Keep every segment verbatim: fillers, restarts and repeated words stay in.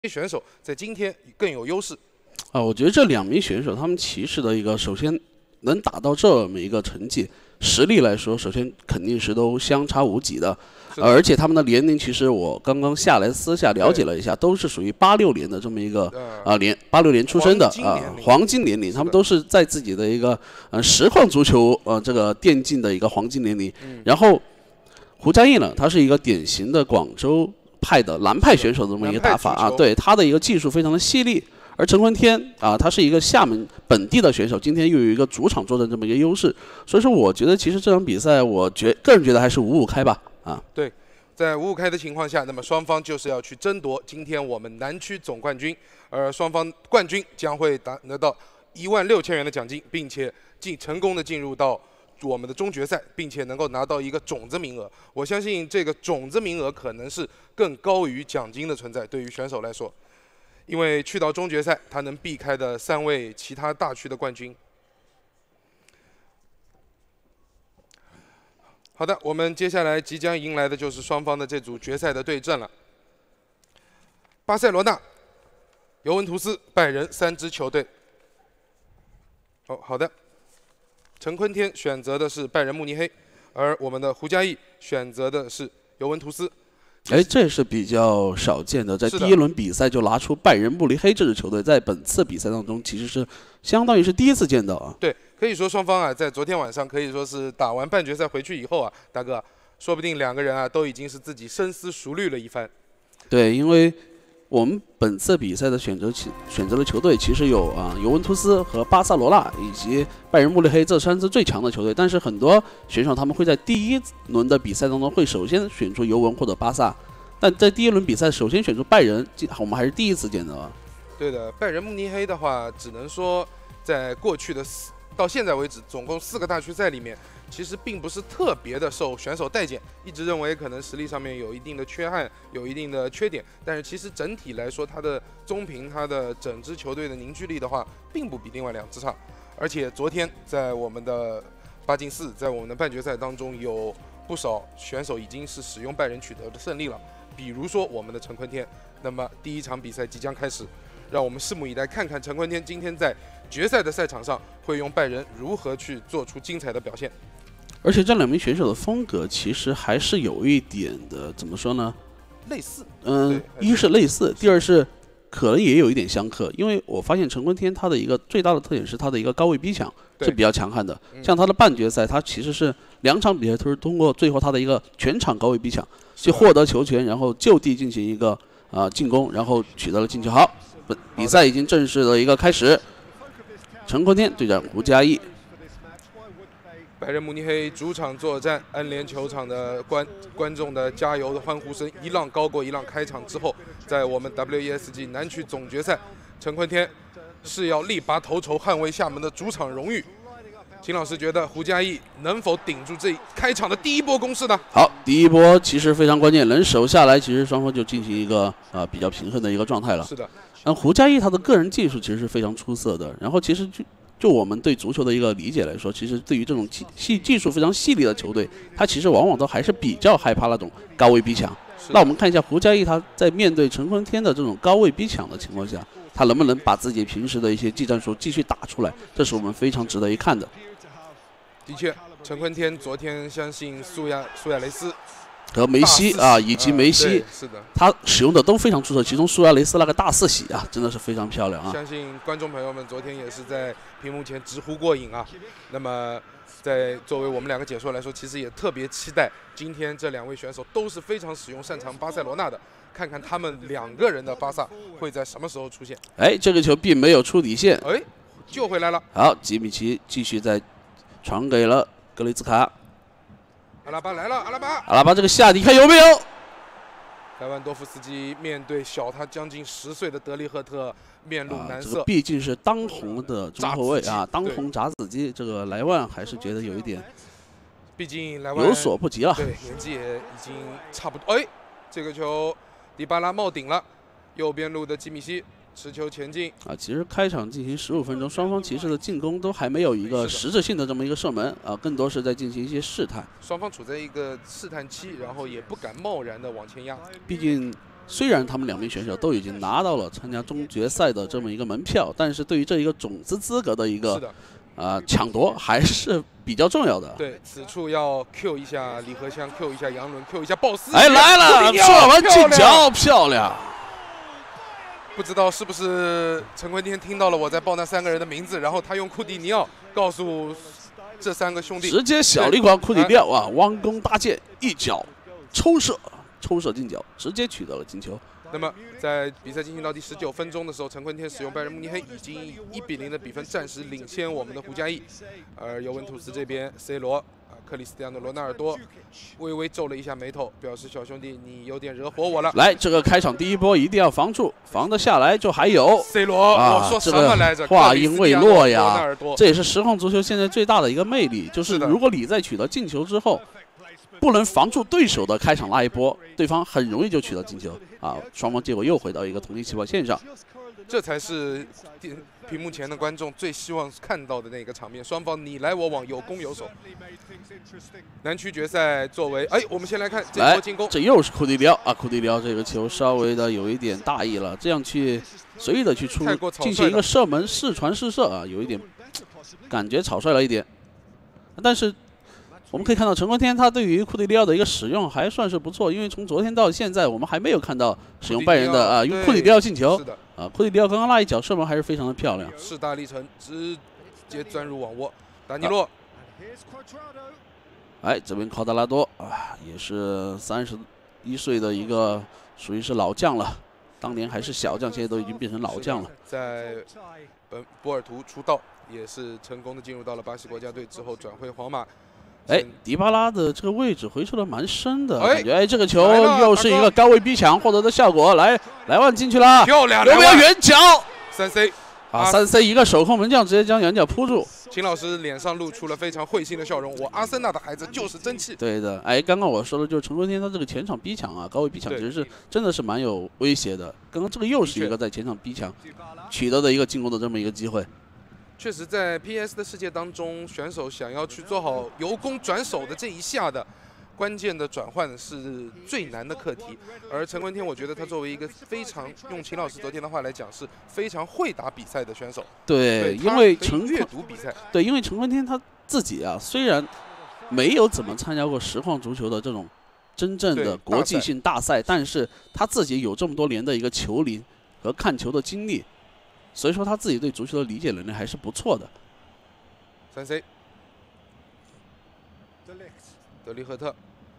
选手在今天更有优势。 啊，我觉得这两名选手他们骑士的一个，首先能打到这么一个成绩，实力来说，首先肯定是都相差无几的。 的而且他们的年龄，其实我刚刚下来私下了解了一下，都是属于八六年的这么一个啊年八六年出生的啊黄金年龄，他们都是在自己的一个呃实况足球呃这个电竞的一个黄金年龄。 嗯、 然后胡家毅呢，他是一个典型的广州派的南派选手的这么一个打法啊，对他的一个技术非常的犀利。而陈坤天啊，他是一个厦门本地的选手，今天又有一个主场作战这么一个优势，所以说我觉得其实这场比赛，我觉个人觉得还是五五开吧啊。 对，在五五开的情况下，那么双方就是要去争夺今天我们南区总冠军，而双方冠军将会达得到一万六千元的奖金，并且进成功的进入到我们的终决赛，并且能够拿到一个种子名额。我相信这个种子名额可能是更高于奖金的存在，对于选手来说。因为去到终决赛，他能避开的三位其他大区的冠军。好的，我们接下来即将迎来的就是双方的这组决赛的对阵了。巴塞罗那、尤文图斯、拜仁三支球队。哦，好的。陈坤天选择的是拜仁慕尼黑，而我们的胡家毅选择的是尤文图斯。 哎，这是比较少见的，在第一轮比赛就拿出拜仁慕尼黑这支球队，在本次比赛当中其实是相当于是第一次见到啊。 对，可以说双方啊，在昨天晚上可以说是打完半决赛回去以后啊，大哥，说不定两个人啊都已经是自己深思熟虑了一番。 对，因为我们本次比赛的选择选择的球队其实有啊尤文图斯和巴塞罗那以及拜仁慕尼黑这三支最强的球队，但是很多选手他们会在第一轮的比赛当中会首先选出尤文或者巴萨，但在第一轮比赛首先选出拜仁，我们还是第一次见到啊。 对的，拜仁慕尼黑的话，只能说在过去的四到现在为止，总共四个大区赛里面，其实并不是特别的受选手待见，一直认为可能实力上面有一定的缺憾，有一定的缺点。但是其实整体来说，它的中评，它的整支球队的凝聚力的话，并不比另外两支差。而且昨天在我们的八进四，在我们的半决赛当中，有不少选手已经是使用拜仁取得的胜利了，比如说我们的陈坤天。那么第一场比赛即将开始，让我们拭目以待，看看陈坤天今天在决赛的赛场上会用拜仁如何去做出精彩的表现。 而且这两名选手的风格其实还是有一点的，怎么说呢？ 类似。 嗯，一是类似，第二是可能也有一点相克。因为我发现陈坤天他的一个最大的特点是他的一个高位逼抢是比较强悍的。像他的半决赛，他其实是两场比赛都是通过最后他的一个全场高位逼抢去获得球权，然后就地进行一个啊、呃、进攻，然后取得了进球。好，比赛已经正式的一个开始。陈坤天对战胡家毅。 拜仁慕尼黑主场作战，安联球场的观观众的加油的欢呼声一浪高过一浪。开场之后，在我们 W E S G 南区总决赛，陈坤天是要力拔头筹，捍卫厦门的主场荣誉。秦老师觉得胡家毅能否顶住这开场的第一波攻势呢？ 好，第一波其实非常关键，能守下来，其实双方就进行一个啊、呃、比较平衡的一个状态了。 是的。 那胡家毅他的个人技术其实是非常出色的，然后其实就就我们对足球的一个理解来说，其实对于这种细技术非常细腻的球队，他其实往往都还是比较害怕那种高位逼抢。那我们看一下胡家毅他在面对陈坤天的这种高位逼抢的情况下，他能不能把自己平时的一些技战术继续打出来，这是我们非常值得一看的。 的确，陈坤天昨天相信苏亚苏亚雷斯和梅西啊，以及梅西、 呃，是的， 他使用的都非常出色。其中苏亚雷斯那个大四喜啊，真的是非常漂亮啊！ 相信观众朋友们昨天也是在屏幕前直呼过瘾啊。那么，在作为我们两个解说来说，其实也特别期待今天这两位选手都是非常使用擅长巴塞罗那的，看看他们两个人的巴萨会在什么时候出现。 哎，这个球并没有出底线， 哎，救回来了。 好，吉米奇继续在传给了格雷兹卡。 阿拉巴来了，阿拉巴！ 阿拉巴这个下底看有没有？ 莱万多夫斯基面对小他将近十岁的德利赫特，面露难色。啊、 这个毕竟是当红的中后卫啊，当红炸子鸡。这个莱万还是觉得有一点， 毕竟莱万有所不及了。 对，年纪也已经差不多。哎，这个球迪巴拉冒顶了，右边路的基米希持球前进啊！其实开场进行十五分钟，双方骑士的进攻都还没有一个实质性的这么一个射门啊，更多是在进行一些试探。 双方处在一个试探期，然后也不敢贸然的往前压。 毕竟虽然他们两名选手都已经拿到了参加中决赛的这么一个门票，但是对于这一个种子资格的一个啊、呃、抢夺还是比较重要的。 对，此处要 Q 一下李荷香 ，Q 一下杨伦 ，Q 一下鲍斯。 哎，来了，射门进球，漂亮！ 不知道是不是陈坤天听到了我在报那三个人的名字，然后他用库蒂尼奥告诉这三个兄弟， 直接小力款库蒂尼奥啊，弯弓搭箭，一脚抽射，抽射进角，直接取得了进球。 那么在比赛进行到第十九分钟的时候，陈坤天使用拜仁慕尼黑已经以一比零的比分暂时领先我们的胡加义，而尤文图斯这边 C 罗啊克里斯蒂亚诺罗纳尔多微微皱了一下眉头，表示小兄弟你有点惹火我了。 来，这个开场第一波一定要防住，防得下来就还有 C 罗、啊，我说什么来着？ 这个、话音未落呀，这也是实况足球现在最大的一个魅力，就是如果你在取得进球之后，不能防住对手的开场那一波，对方很容易就取得进球啊！双方结果又回到一个同一起跑线上， 这才是屏幕前的观众最希望看到的那个场面，双方你来我往，有攻有守。南区决赛作为，哎，我们先来看这波进攻， 这又是库蒂尼奥啊！库蒂尼奥这个球稍微的有一点大意了，这样去随意的去出进行一个射门试传试射啊，有一点感觉草率了一点，但是。我们可以看到陈坤天他对于库蒂尼奥的一个使用还算是不错，因为从昨天到现在，我们还没有看到使用拜仁的啊用库蒂尼奥进球。 是的， 啊，库蒂尼奥刚刚那一脚射门还是非常的漂亮， 势大力沉，直接钻入网窝。达尼洛， 哎，这边考德拉多啊，也是三十一岁的一个属于是老将了，当年还是小将，现在都已经变成老将了。 在本波尔图出道，也是成功的进入到了巴西国家队之后转会皇马。 哎，迪巴拉的这个位置回撤的蛮深的，感觉哎，这个球又是一个高位逼抢获得的效果。来，莱万进去了， 漂亮！ 有没有远角？ 三 C 啊，三 C 一个手控门将直接将远角扑住。 秦老师脸上露出了非常会心的笑容。我阿森纳的孩子就是争气。 对的，哎，刚刚我说的就是陈坤天他这个前场逼抢啊，高位逼抢其实是真的是蛮有威胁的。刚刚这个又是一个在前场逼抢取得的一个进攻的这么一个机会。 确实，在 P S 的世界当中，选手想要去做好由攻转守的这一下的关键的转换是最难的课题。而陈坤天，我觉得他作为一个非常用秦老师昨天的话来讲，是非常会打比赛的选手。 对，因为陈阅读比赛， 对，因为陈坤天他自己啊，虽然没有怎么参加过实况足球的这种真正的国际性大赛，但是他自己有这么多年的一个球龄和看球的经历。所以说他自己对足球的理解能力还是不错的。 三 C， 德利赫特，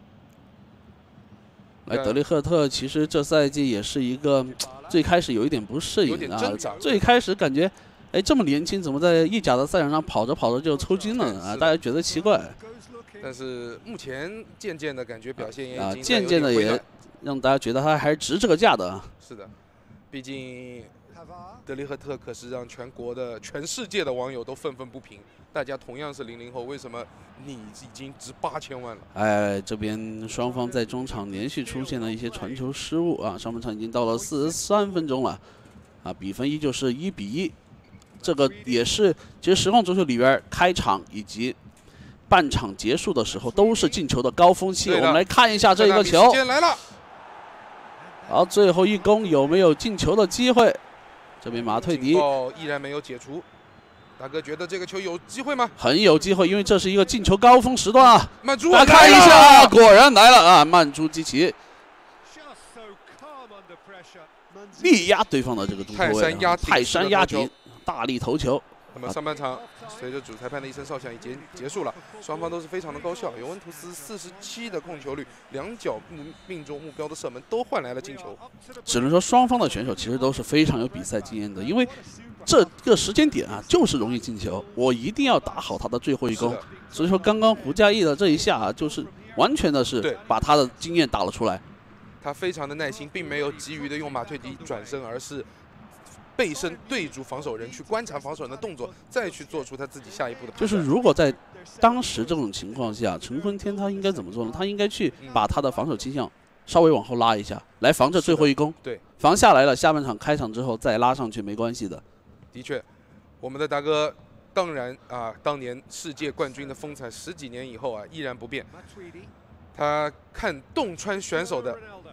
来，德利赫特其实这赛季也是一个最开始有一点不适应啊，最开始感觉，哎，这么年轻，怎么在意甲的赛场上跑着跑着就抽筋了啊？大家觉得奇怪。 但是目前渐渐的感觉表现也啊，渐渐的也让大家觉得他还是值这个价的。 是的，毕竟。德利赫特可是让全国的、全世界的网友都愤愤不平。大家同样是零零后，为什么你已经值八千万了？ 哎，这边双方在中场连续出现了一些传球失误啊，上半场已经到了四十三分钟了，啊，比分依旧是一比一。这个也是，其实实况足球里边开场以及半场结束的时候都是进球的高峰期。我们来看一下这个球。 时间来了。 好，最后一攻有没有进球的机会？这边马退迪依然没有解除，大哥觉得这个球有机会吗？ 很有机会，因为这是一个进球高峰时段啊！ 曼朱， 来看一下，果然来了啊！曼朱基奇力压对方的这个中后卫，泰山压顶，大力头球。 那么上半场随着主裁判的一声哨响已经结束了，双方都是非常的高效。尤文图斯四十七的控球率，两脚命中目标的射门都换来了进球。 只能说双方的选手其实都是非常有比赛经验的，因为这个时间点啊就是容易进球，我一定要打好他的最后一攻。所以说刚刚胡加义的这一下啊，就是完全的是把他的经验打了出来。 他非常的耐心，并没有急于的用马退迪转身，而是背身对住防守人，去观察防守人的动作，再去做出他自己下一步的判断。 就是如果在当时这种情况下，陈坤天他应该怎么做呢？他应该去把他的防守倾向稍微往后拉一下，来防着最后一攻。 对， 防下来了，下半场开场之后再拉上去没关系的。 的确，我们的大哥当然啊，当年世界冠军的风采十几年以后啊依然不变。他看洞穿选手的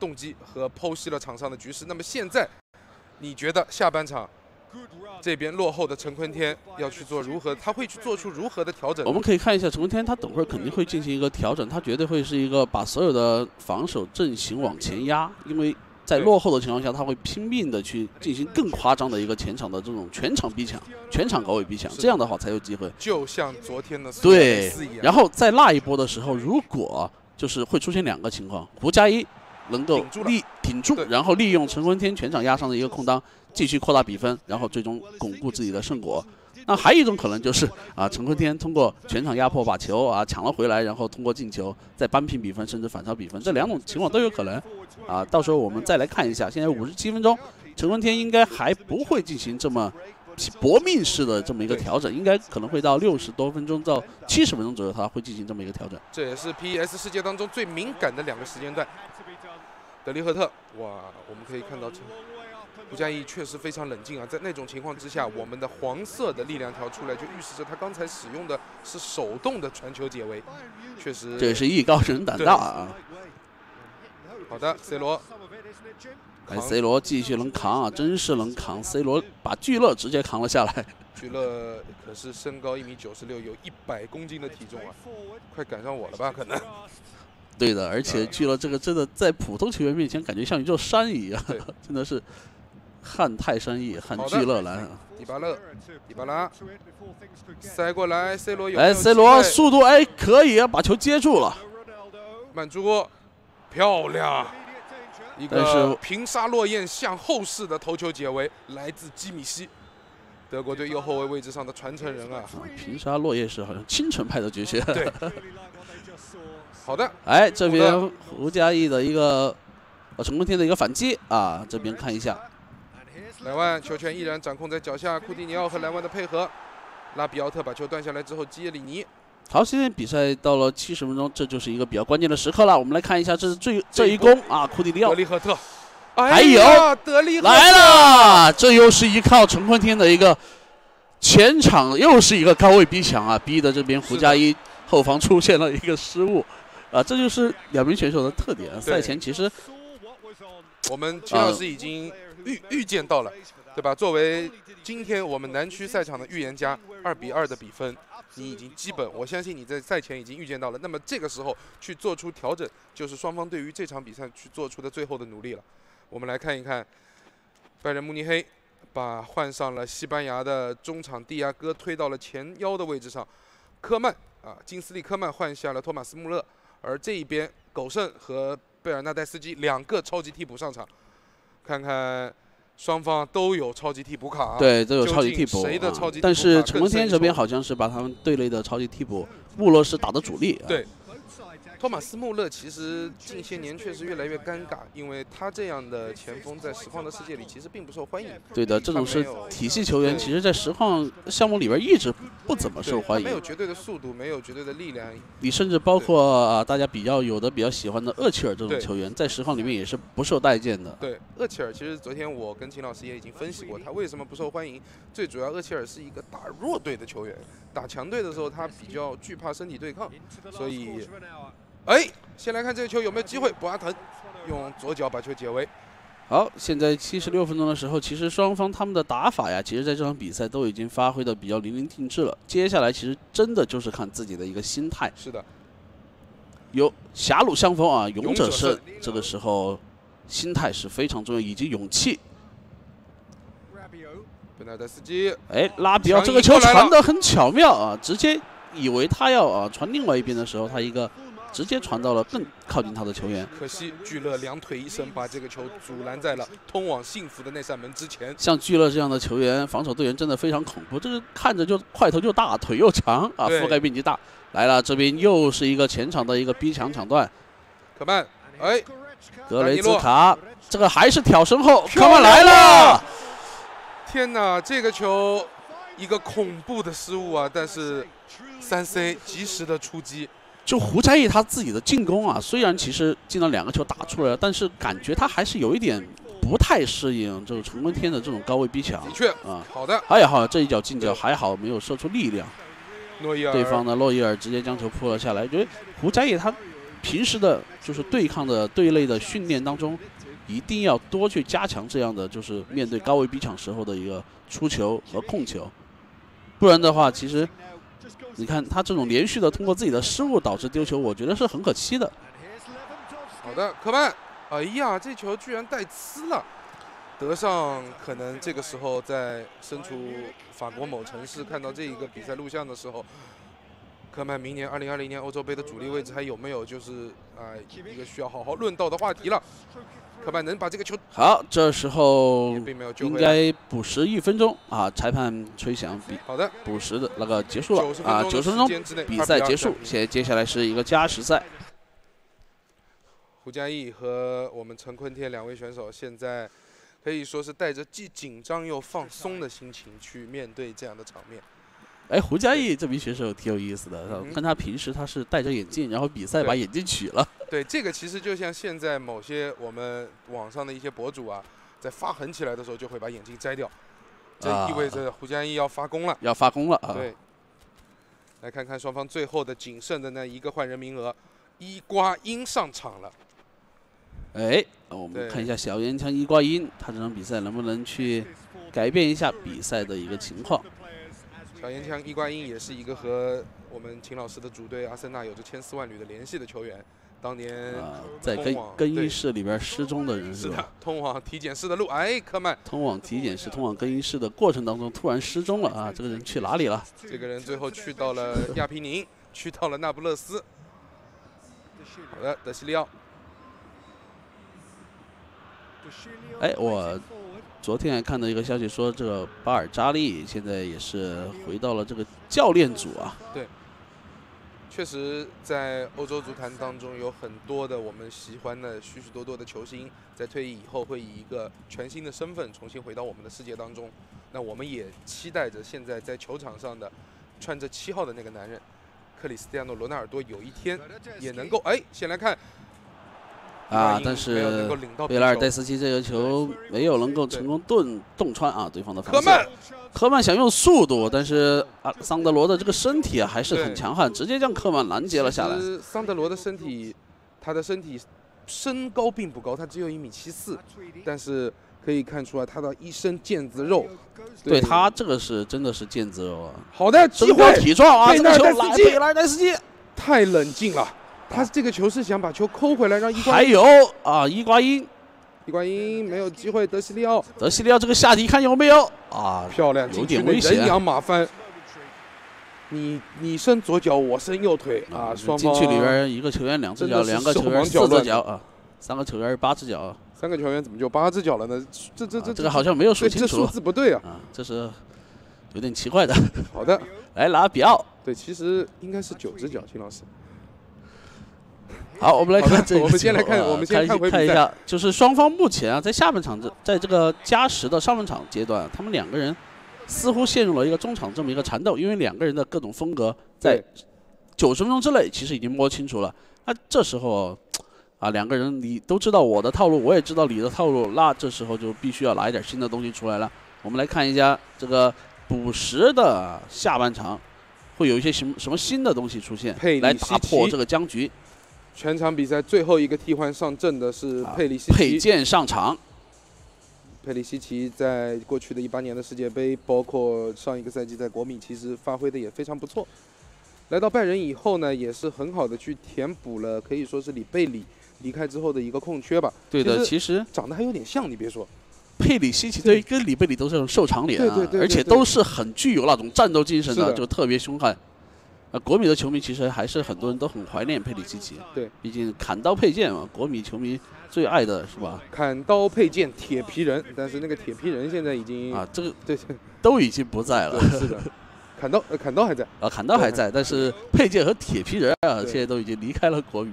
动机和剖析了场上的局势。那么现在，你觉得下半场这边落后的陈坤天要去做如何？他会去做出如何的调整？ 我们可以看一下陈坤天，他等会儿肯定会进行一个调整，他绝对会是一个把所有的防守阵型往前压，因为在落后的情况下，他会拼命的去进行更夸张的一个前场的这种全场逼抢、全场高位逼抢，这样的话才有机会。 就像昨天的苏对斯一样。 然后在那一波的时候，如果就是会出现两个情况，胡佳一能够立挺住，然后利用陈坤天全场压上的一个空当，继续扩大比分，然后最终巩固自己的胜果。那还有一种可能就是啊，陈坤天通过全场压迫把球啊抢了回来，然后通过进球再扳平比分，甚至反超比分，这两种情况都有可能。啊，到时候我们再来看一下，现在五十七分钟，陈坤天应该还不会进行这么搏命式的这么一个调整，应该可能会到六十多分钟到七十分钟左右，他会进行这么一个调整。 这也是 P E S 世界当中最敏感的两个时间段。德利赫特，哇，我们可以看到胡佳一确实非常冷静啊，在那种情况之下，我们的黄色的力量条出来，就预示着他刚才使用的是手动的传球解围，确实这也是艺高人胆大啊。 好的 ，C 罗， 哎 ，C 罗继续能扛啊，真是能扛 ！C 罗把聚乐直接扛了下来。 聚乐可是身高一米九十六，有一百公斤的体重啊，快赶上我了吧？可能。 对的，而且聚乐这个真的在普通球员面前感觉像一座山一样，真的是撼泰山易，撼聚乐难。 迪巴勒，迪巴拉，塞过来 ，C 罗有。 哎 ，C 罗速度哎可以啊，把球接住了。 曼珠，漂亮！一个平沙落雁向后式的头球解围，来自基米希，德国队右后卫位置上的传承人啊。 啊平沙落雁是好像清晨派的绝学。 对。好的。 哎，这边胡佳一的一个呃陈坤天的一个反击啊，这边看一下。 莱万球权依然掌控在脚下，库蒂尼奥和莱万的配合，拉比奥特把球断下来之后，基耶里尼。 好，现在比赛到了七十分钟，这就是一个比较关键的时刻了。我们来看一下，这是最这一攻啊，库蒂尼奥、 德利赫特， 还有德利赫特来了，这又是依靠陈坤天的一个前场，又是一个高位逼抢啊，逼的这边胡佳一后防出现了一个失误啊，这就是两名选手的特点。赛前其实我们秦老师已经预预见到了，对吧？作为今天我们南区赛场的预言家，二比二的比分，你已经基本，我相信你在赛前已经预见到了。那么这个时候去做出调整，就是双方对于这场比赛去做出的最后的努力了。我们来看一看，拜仁慕尼黑把换上了西班牙的中场蒂亚戈推到了前腰的位置上，科曼啊，金斯利科曼换下了托马斯穆勒，而这一边狗剩和贝尔纳代斯基两个超级替补上场，看看。双方都有超级替补卡、啊， 对，都有超级替补。 谁的超级替补卡、啊？ 但是陈坤天这边好像是把他们队内的超级替补穆勒是打的主力、啊。 对，托马斯穆勒其实近些年确实越来越尴尬，因为他这样的前锋在实况的世界里其实并不受欢迎。 对的，这种是体系球员，其实在实况项目里边一直不怎么受欢迎。 没有绝对的速度，没有绝对的力量。 你甚至包括啊，大家比较有的比较喜欢的厄齐尔这种球员，在实况里面也是不受待见的。 对，厄齐尔其实昨天我跟秦老师也已经分析过，他为什么不受欢迎。最主要，厄齐尔是一个打弱队的球员，打强队的时候他比较惧怕身体对抗，所以。哎，先来看这个球有没有机会，博阿滕用左脚把球解围。 好，现在七十六分钟的时候，其实双方他们的打法呀，其实在这场比赛都已经发挥的比较淋漓尽致了。接下来其实真的就是看自己的一个心态。 是的， 有狭路相逢啊，勇者胜。这个时候心态是非常重要，以及勇气。 贝纳德斯基， 哎，拉比奥这个球传得很巧妙啊，直接。以为他要啊传另外一边的时候，他一个直接传到了更靠近他的球员。 可惜聚乐两腿一伸，把这个球阻拦在了通往幸福的那扇门之前。 像聚乐这样的球员，防守队员真的非常恐怖，这个看着就块头就大，腿又长啊，覆盖面积大。来了，这边又是一个前场的一个逼抢抢断。 科曼，哎， 格雷兹卡，这个还是挑身后，科曼来了！ 天哪，这个球一个恐怖的失误啊！但是。三 C 及时的出击， 就胡佳一他自己的进攻啊，虽然其实进了两个球打出来了，但是感觉他还是有一点不太适应这个陈坤天的这种高位逼抢。 的确啊， 好的， 还好这一脚进脚还好没有射出力量。 诺伊尔， 对方的洛伊尔直接将球扑了下来。觉得胡佳一他平时的就是对抗的队内的训练当中，一定要多去加强这样的就是面对高位逼抢时候的一个出球和控球，不然的话，其实你看他这种连续的通过自己的失误导致丢球，我觉得是很可惜的。 好的，科曼，哎呀，这球居然带呲了。德尚可能这个时候在身处法国某城市看到这一个比赛录像的时候，科曼明年二零二零年欧洲杯的主力位置还有没有，就是啊、呃、一个需要好好论道的话题了。科曼能把这个球好，这时候并没有救应回来， 该补时一分钟啊，裁判吹响比好的补时的那个结束了 90 啊，九十分钟比赛结束， 现现接下来是一个加时赛。 胡佳毅和我们陈坤天两位选手现在可以说是带着既紧张又放松的心情去面对这样的场面。 哎，胡佳毅这名选手挺有意思的， 嗯、 看他平时他是戴着眼镜，然后比赛把眼镜取了。 对，这个其实就像现在某些我们网上的一些博主啊，在发狠起来的时候就会把眼镜摘掉，这意味着胡佳毅要发功了， 要发功了啊！ 对，来看看双方最后的仅剩的那一个换人名额，伊瓜因上场了。 哎，我们看一下小烟枪伊瓜因，他这场比赛能不能去改变一下比赛的一个情况？ 小烟枪伊瓜因也是一个和我们秦老师的主队阿森纳有着千丝万缕的联系的球员。当年啊，在更更衣室里边失踪的人是吧？ 通往体检室的路，哎，科曼。 通往体检室、通往更衣室的过程当中突然失踪了啊！这个人去哪里了？ 这个人最后去到了亚皮宁，去到了那不勒斯。好的，德西利奥。 哎，我昨天还看到一个消息说，这个巴尔扎利现在也是回到了这个教练组啊。 对，确实，在欧洲足坛当中，有很多的我们喜欢的许许多多的球星，在退役以后会以一个全新的身份重新回到我们的世界当中。那我们也期待着现在在球场上的穿着七号的那个男人，克里斯蒂亚诺·罗纳尔多，有一天也能够哎，先来看。 啊，但是贝拉尔戴斯基这个球没有能够成功洞洞穿啊对方的防线。科曼想用速度，但是啊桑德罗的这个身体啊还是很强悍，直接将科曼拦截了下来。 桑德罗的身体，他的身体身高并不高，他只有一米七四，但是可以看出来他的一身腱子肉。 对, 对他这个是真的是腱子肉啊。 好的机会， 体壮啊，这个球来贝拉尔戴斯基， 太冷静了。他这个球是想把球抠回来，让伊瓜因。 还有啊，伊瓜因， 伊瓜因没有机会。德西利奥， 德西利奥这个下底看有没有啊？ 漂亮， 有点危险。 人仰马翻，你你伸左脚，我伸右腿啊！双方禁区里边一个球员两只脚，两个球员四只脚啊，三个球员八只脚啊。 三个球员怎么就八只脚了呢？这这这、 啊、这个好像没有数清楚， 这数字不对啊！ 啊，这是有点奇怪的。 好的， 来拉比奥。 对，其实应该是九只脚，秦老师。 好，我们来看这个。 我们先来看，我们先看回看一下，就是双方目前啊，在下半场这，在这个加时的上半场阶段，他们两个人似乎陷入了一个中场这么一个缠斗，因为两个人的各种风格在九十分钟之内其实已经摸清楚了。那这时候啊，两个人你都知道我的套路，我也知道你的套路，那这时候就必须要来一点新的东西出来了。我们来看一下这个补时的下半场会有一些什么什么新的东西出现，来打破这个僵局。 全场比赛最后一个替换上阵的是佩里西奇， 啊、佩剑上场。 佩里西奇在过去的一八年的世界杯，包括上一个赛季在国米，其实发挥的也非常不错。来到拜仁以后呢，也是很好的去填补了可以说是里贝里离开之后的一个空缺吧。 对的，其实长得还有点像，你别说。 佩里西奇对跟里贝里都是那种瘦长脸啊， 对对对对对， 而且都是很具有那种战斗精神的， 的就特别凶悍。啊，国米的球迷其实还是很多人都很怀念佩里西奇。 对， 毕竟砍刀佩剑嘛，国米球迷最爱的是吧？ 砍刀佩剑铁皮人，但是那个铁皮人现在已经啊，这个对都已经不在了。 是的，砍刀呃砍刀还在啊，砍刀还在，但是佩剑和铁皮人啊，现在都已经离开了国米。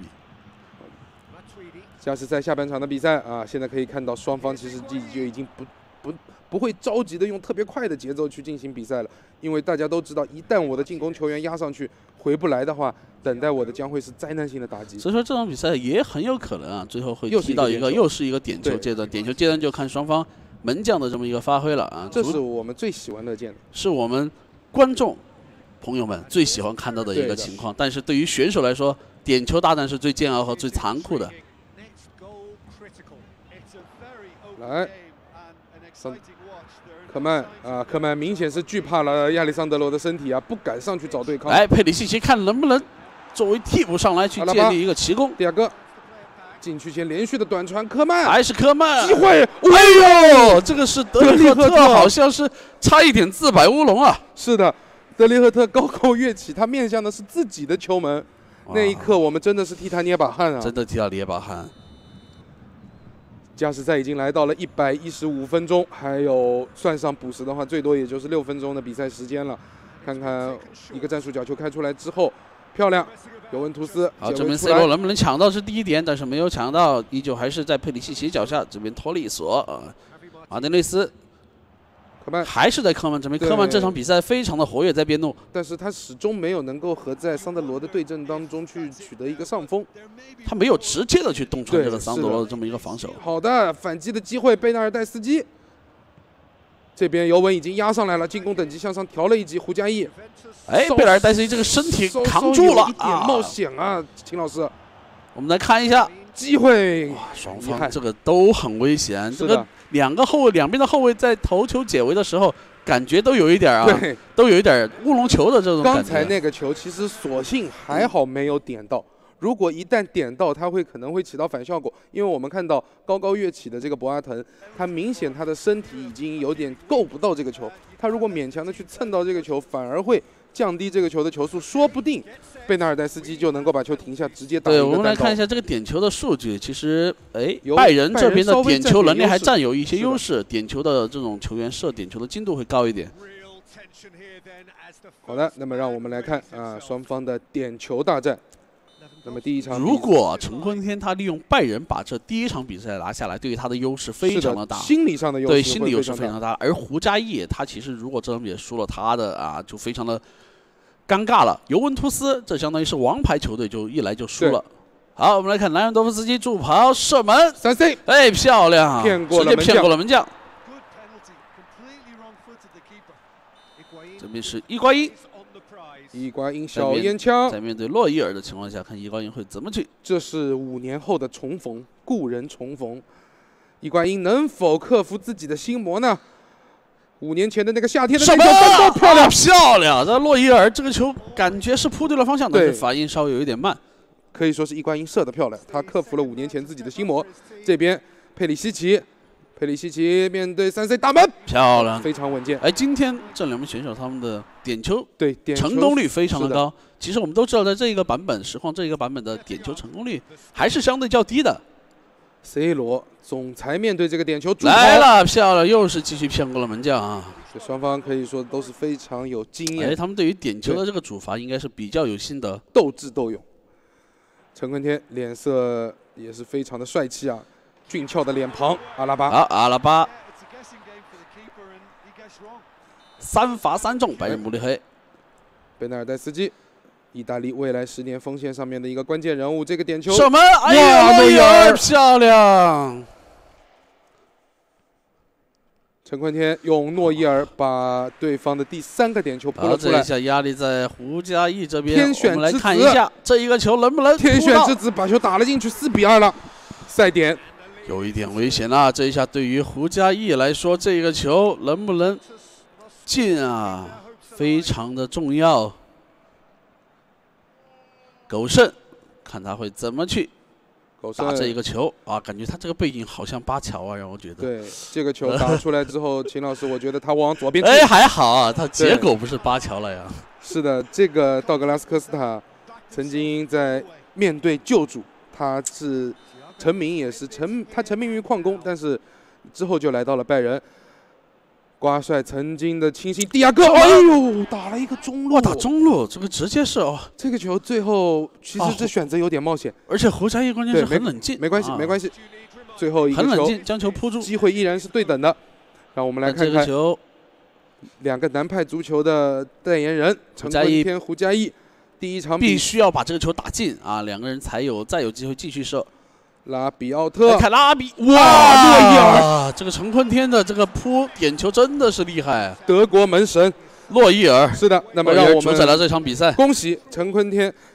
加时赛下半场的比赛啊，现在可以看到双方其实就就已经不不不会着急的用特别快的节奏去进行比赛了，因为大家都知道，一旦我的进攻球员压上去回不来的话，等待我的将会是灾难性的打击。 所以说这场比赛也很有可能啊，最后会踢到一个又是一个点球阶段，点球阶段就看双方门将的这么一个发挥了啊。 这是我们最喜闻乐见的， 是我们观众朋友们最喜欢看到的一个情况。但是对于选手来说， 点球大战是最煎熬和最残酷的。 来，科曼啊，科曼明显是惧怕了亚历桑德罗的身体啊，不敢上去找对抗。 哎，佩里西奇看能不能作为替补上来去建立一个奇攻。 第二个。 禁区前连续的短传，科曼还是科曼机会， 哎呦，这个是德里赫特，好像是差一点自摆乌龙啊！ 是的，德里赫特高高跃起，他面向的是自己的球门，那一刻我们真的是替他捏把汗啊！ 真的替他捏把汗。 加时赛已经来到了一百一十五分钟，还有算上补时的话，最多也就是六分钟的比赛时间了。看看一个战术角球开出来之后，漂亮。 尤文图斯， 好，这边 C 罗能不能抢到是第一点，但是没有抢到，依旧还是在佩里西奇脚下。这边托利索啊，马丁内斯， 科曼还是在科曼这边。科曼这场比赛非常的活跃，在边路， 但是他始终没有能够和在桑德罗的对阵当中去取得一个上风， 他没有直接的去洞穿这个桑德罗的这么一个防守。 好的，反击的机会，贝纳尔戴斯基。 这边尤文已经压上来了，进攻等级向上调了一级。胡加义， 哎，贝尔戴斯基这个身体扛住了， 一点冒险啊，秦老师。 我们来看一下机会， 双方这个都很危险。这个两个后卫，两边的后卫在头球解围的时候，感觉都有一点啊，都有一点乌龙球的这种感觉。 刚才那个球其实所幸还好没有点到。 如果一旦点到，它会可能会起到反效果，因为我们看到高高跃起的这个博阿滕，他明显他的身体已经有点够不到这个球，他如果勉强的去蹭到这个球，反而会降低这个球的球速，说不定贝纳尔戴斯基就能够把球停下，直接打一个单刀。 对，我们来看一下这个点球的数据，其实哎，拜仁这边的点球能力还占有一些优势，点球的这种球员射点球的精度会高一点。 好的，那么让我们来看啊，双方的点球大战。 那么第一场， 如果陈坤天他利用拜仁把这第一场比赛拿下来，对于他的优势非常的大， 心理上的优势对心理优势非常大。而胡加义他其实如果这场比赛输了，他的啊就非常的尴尬了。尤文图斯这相当于是王牌球队，就一来就输了。好，我们来看莱万多夫斯基助跑射门， 三 C， 哎，漂亮， 骗过了门将， 直接骗过了门将。这边是伊瓜因。 伊瓜因小烟枪， 在面对洛伊尔的情况下，看伊瓜因会怎么去。 这是五年后的重逢，故人重逢，伊瓜因能否克服自己的心魔呢？五年前的那个夏天的那球单刀漂亮、 啊、漂亮！这洛伊尔这个球感觉是扑对了方向，但是反应稍微有一点慢， 可以说是伊瓜因射得漂亮，他克服了五年前自己的心魔。这边佩里西奇。 佩里西奇面对三 C 大门， 漂亮， 非常稳健。 哎，今天这两名选手他们的点球对成功率非常的高。其实我们都知道，在这一个版本实况这一个版本的点球成功率还是相对较低的。 C 罗总裁面对这个点球来了，漂亮，又是继续骗过了门将啊！ 这双方可以说都是非常有经验。 哎，他们对于点球的这个主罚应该是比较有心得， 斗智斗勇。陈坤天脸色也是非常的帅气啊。 俊俏的脸庞，阿拉巴。 好，阿拉巴，三罚三中，拜仁慕尼黑。 贝纳尔戴斯基，意大利未来十年锋线上面的一个关键人物。这个点球， 射门，哎呀，诺伊尔，漂亮！ 陈坤天用诺伊尔把对方的第三个点球扑了出来。 这一下压力在胡加义这边。 天选之子， 我们来看一下这一个球能不能天选之子把球打了进去，四比二了，赛点。 有一点危险啊！这一下对于胡加义来说，这个球能不能进啊，非常的重要。狗剩，看他会怎么去打这一个球啊！感觉他这个背影好像巴乔啊，让我觉得。 对，这个球打出来之后，秦老师，我觉得他往左边。 哎，还好啊，他结果不是巴乔了呀。 是的，这个道格拉斯科斯塔曾经在面对旧主，他是。 成名也是成，他成名于矿工，但是之后就来到了拜仁。瓜帅曾经的亲信蒂亚戈，哎呦，打了一个中路， 打中路，这个直接是哦。 这个球最后其实这选择有点冒险， 而且胡加义关键是很冷静， 没关系，没关系。最后一个很冷静，将球扑住， 机会依然是对等的。让我们来看看球， 两个南派足球的代言人陈坤天、胡加义，第一场必须要把这个球打进啊，两个人才有再有机会继续射。 拉比奥特， 看拉比，哇， 诺伊尔， 这个陈坤天的这个扑点球真的是厉害， 德国门神诺伊尔。 是的，那么让我们主宰了这场比赛。 恭喜陈坤天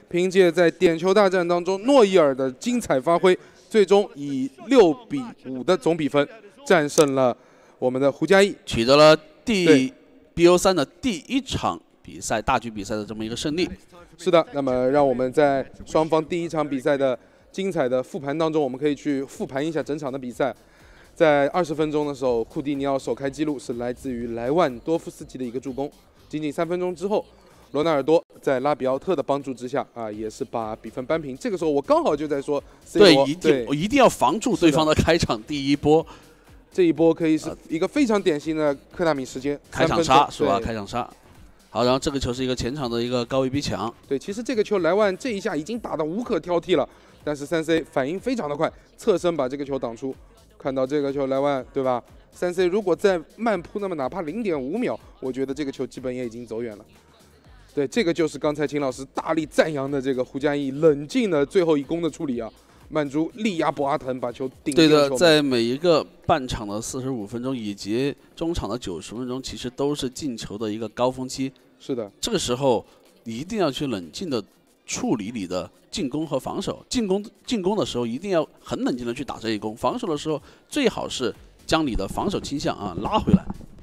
凭借在点球大战当中诺伊尔的精彩发挥，最终以六比五的总比分战胜了我们的胡嘉毅， 取得了第 B O 三的第一场比赛大局比赛的这么一个胜利。 是的，那么让我们在双方第一场比赛的精彩的复盘当中，我们可以去复盘一下整场的比赛。在二十分钟的时候，库蒂尼奥首开纪录是来自于莱万多夫斯基的一个助攻。仅仅三分钟之后，罗纳尔多在拉比奥特的帮助之下啊，也是把比分扳平。这个时候我刚好就在说 ，C 对， 罗一定一定要防住对方的开场第一波。 这一波可以是一个非常典型的科纳米时间， 开场杀是吧？开场杀。好，然后这个球是一个前场的一个高位逼抢。 对，其实这个球莱万这一下已经打得无可挑剔了，但是三 C 反应非常的快，侧身把这个球挡出。看到这个球莱万对吧？三 C 如果再慢扑那么哪怕零点五秒，我觉得这个球基本也已经走远了。对，这个就是刚才秦老师大力赞扬的这个胡嘉毅冷静的最后一攻的处理啊。曼珠力压博阿滕把球顶进对的，在每一个半场的四十五分钟以及中场的九十分钟，其实都是进球的一个高峰期。 是的， 这个时候你一定要去冷静的处理你的进攻和防守。进攻进攻的时候一定要很冷静的去打这一攻，防守的时候最好是将你的防守倾向啊拉回来。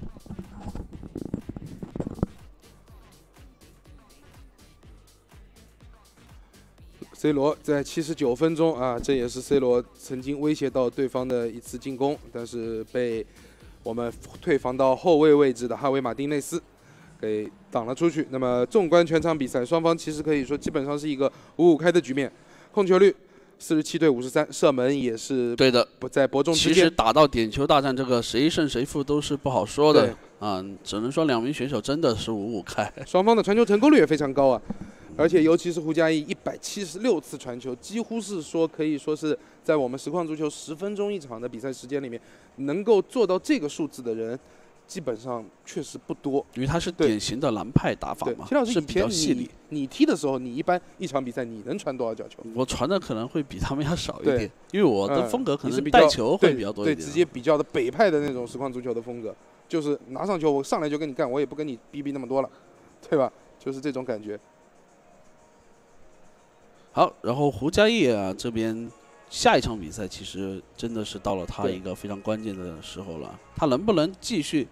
C 罗在七十九分钟啊，这也是 C 罗曾经威胁到对方的一次进攻，但是被我们退防到后卫位置的哈维马丁内斯给挡了出去。那么纵观全场比赛，双方其实可以说基本上是一个五五开的局面，控球率四十七对五十三，射门也是对的， 不在伯仲之间。 其实打到点球大战，这个谁胜谁负都是不好说的啊，只能说两名选手真的是五五开。 双方的传球成功率也非常高啊。而且尤其是胡嘉毅一百七十六次传球，几乎是说可以说是在我们实况足球十分钟一场的比赛时间里面，能够做到这个数字的人，基本上确实不多。 因为他是典型的蓝派打法嘛， 秦老师是比较细腻。 你踢的时候，你一般一场比赛你能传多少脚球？ 我传的可能会比他们要少一点，因为我的风格可能是带球会比较多一点。 对，直接比较的北派的那种实况足球的风格，就是拿上球我上来就跟你干，我也不跟你逼逼那么多了，对吧？就是这种感觉。 好，然后胡嘉毅啊这边下一场比赛其实真的是到了他一个非常关键的时候了，他能不能继续？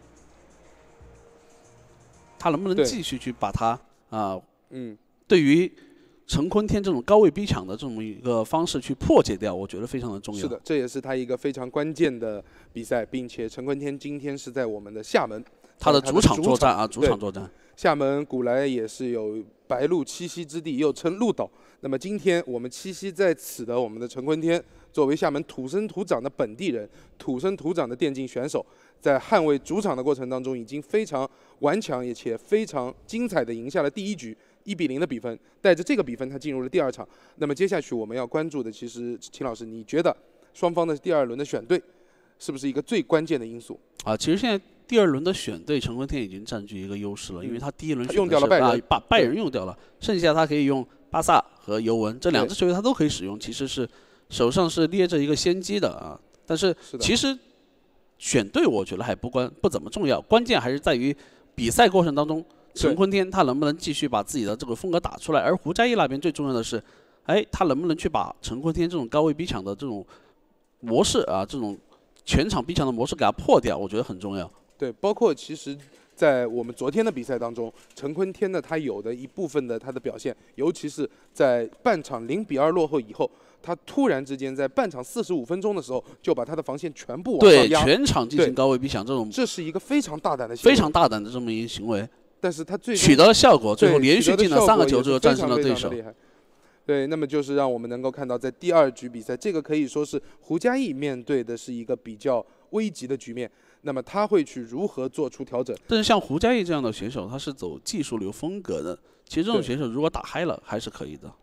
他能不能继续去把他啊， 嗯， 对于陈坤天这种高位逼抢的这么一个方式去破解掉，我觉得非常的重要。 是的，这也是他一个非常关键的比赛，并且陈坤天今天是在我们的厦门， 他的主场作战啊，主场作战。 厦门古来也是有白鹭栖息之地，又称鹭岛。那么今天我们栖息在此的我们的陈坤天，作为厦门土生土长的本地人、土生土长的电竞选手，在捍卫主场的过程当中，已经非常顽强，也且非常精彩的赢下了第一局一比零的比分。带着这个比分，他进入了第二场。那么接下去我们要关注的，其实秦老师，你觉得双方的第二轮的选对是不是一个最关键的因素？ 啊，其实现在第二轮的选对，陈坤天已经占据一个优势了，因为他第一轮选用掉了拜仁， 把拜仁用掉了，剩下他可以用巴萨和尤文这两支球队他都可以使用，其实是手上是捏着一个先机的啊。但是其实选对我觉得还不关不怎么重要，关键还是在于比赛过程当中，陈坤天他能不能继续把自己的这个风格打出来，而胡嘉毅那边最重要的是，哎，他能不能去把陈坤天这种高位逼抢的这种模式啊，这种全场逼抢的模式给他破掉，我觉得很重要。 对，包括其实，在我们昨天的比赛当中，陈坤天呢，他有的一部分的他的表现，尤其是在半场零比二落后以后，他突然之间在半场四十五分钟的时候，就把他的防线全部往上压， 对，全场进行高位逼抢，这种这是一个非常大胆的行为， 非常大胆的这么一个行为。 但是他最取得了效果，最后连续进了三个球，最后战胜了对手。 对，那么就是让我们能够看到，在第二局比赛，这个可以说是胡嘉毅面对的是一个比较危急的局面。那么他会去如何做出调整？ 但是像胡嘉毅这样的选手，他是走技术流风格的。其实这种选手如果打嗨了，还是可以的。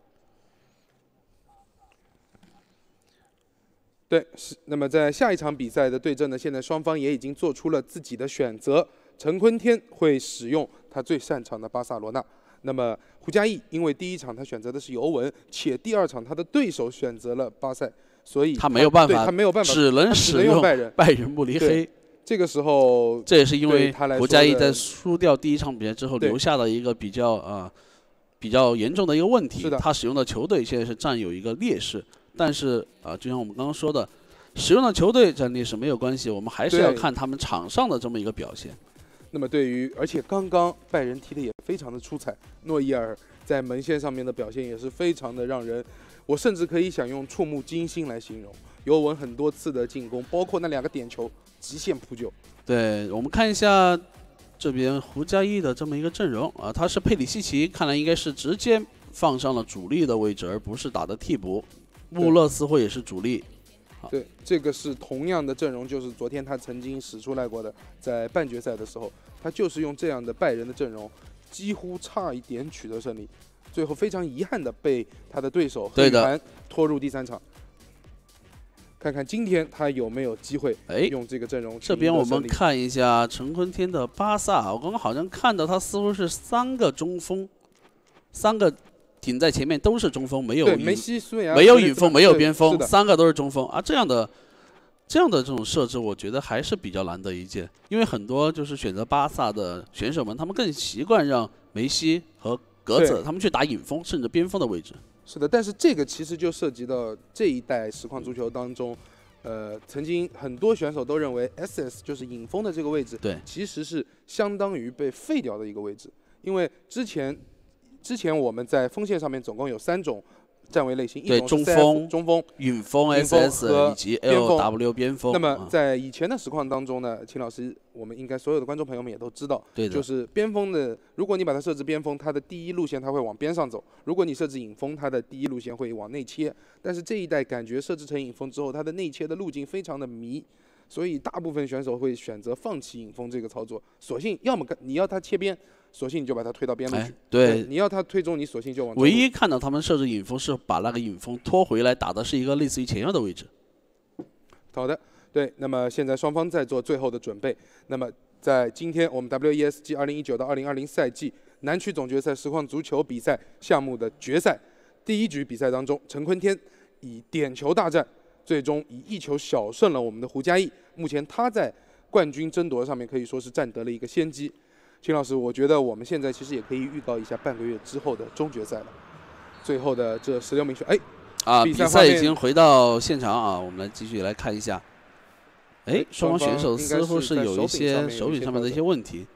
对，是。那么在下一场比赛的对阵呢，现在双方也已经做出了自己的选择。陈坤天会使用他最擅长的巴塞罗那。那么胡嘉毅因为第一场他选择的是尤文，且第二场他的对手选择了巴塞，所以他没有办法， 他没有办法， 只能使用拜仁。 拜仁慕尼黑。 这个时候， 这也是因为胡嘉毅在输掉第一场比赛之后留下的一个比较啊、呃、 比较严重的一个问题。 是的， 他使用的球队现在是占有一个劣势，但是啊，就像我们刚刚说的，使用的球队占劣势没有关系，我们还是要看他们场上的这么一个表现。 那么对于，而且刚刚拜仁踢的也非常的出彩，诺伊尔在门线上面的表现也是非常的让人，我甚至可以想用触目惊心来形容。尤文很多次的进攻，包括那两个点球，极限扑救。 对，我们看一下这边胡加一的这么一个阵容啊，他是佩里西奇，看来应该是直接放上了主力的位置，而不是打的替补。穆勒似乎也是主力。 对，这个是同样的阵容，就是昨天他曾经使出来过的，在半决赛的时候，他就是用这样的拜仁的阵容，几乎差一点取得胜利，最后非常遗憾的被他的对手黑盘拖入第三场。看看今天他有没有机会用这个阵容。 这边我们看一下陈坤天的巴萨，我刚刚好像看到他似乎是三个中锋，三个顶在前面都是中锋，没有梅西、苏亚没有影锋，没有边锋，三个都是中锋啊。这样的这样的这种设置，我觉得还是比较难得一见，因为很多就是选择巴萨的选手们，他们更习惯让梅西和格子他们去打影锋甚至边锋的位置。 是的，但是这个其实就涉及到这一代实况足球当中，呃，曾经很多选手都认为 S S 就是影锋的这个位置， 对， 其实是相当于被废掉的一个位置，因为之前之前我们在锋线上面总共有三种站位类型， 对， 一种是中锋、 中锋、 影锋 S S 以及 L W 边锋。 那么在以前的实况当中呢，秦老师，我们应该所有的观众朋友们也都知道， 对的， 就是边锋的，如果你把它设置边锋，它的第一路线它会往边上走；如果你设置影锋，它的第一路线会往内切。但是这一代感觉设置成影锋之后，它的内切的路径非常的迷，所以大部分选手会选择放弃影锋这个操作，索性要么你要他切边。索性你就把它推到边路去， 哎、对， 你要他推中，你索性就往。 唯一看到他们设置影锋是把那个影锋拖回来，打的是一个类似于前腰的位置。 好的，对，那么现在双方在做最后的准备。那么在今天我们 W E S G 二零一九到二零二零赛季南区总决赛实况足球比赛项目的决赛第一局比赛当中，陈坤天以点球大战，最终以一球小胜了我们的胡嘉毅。目前他在冠军争夺上面可以说是占得了一个先机。秦老师，我觉得我们现在其实也可以预告一下半个月之后的终决赛了。最后的这十六名选，哎， 啊，比赛已经回到现场啊，我们来继续来看一下。哎，双方选手似乎是有一些手柄上面的一些问题。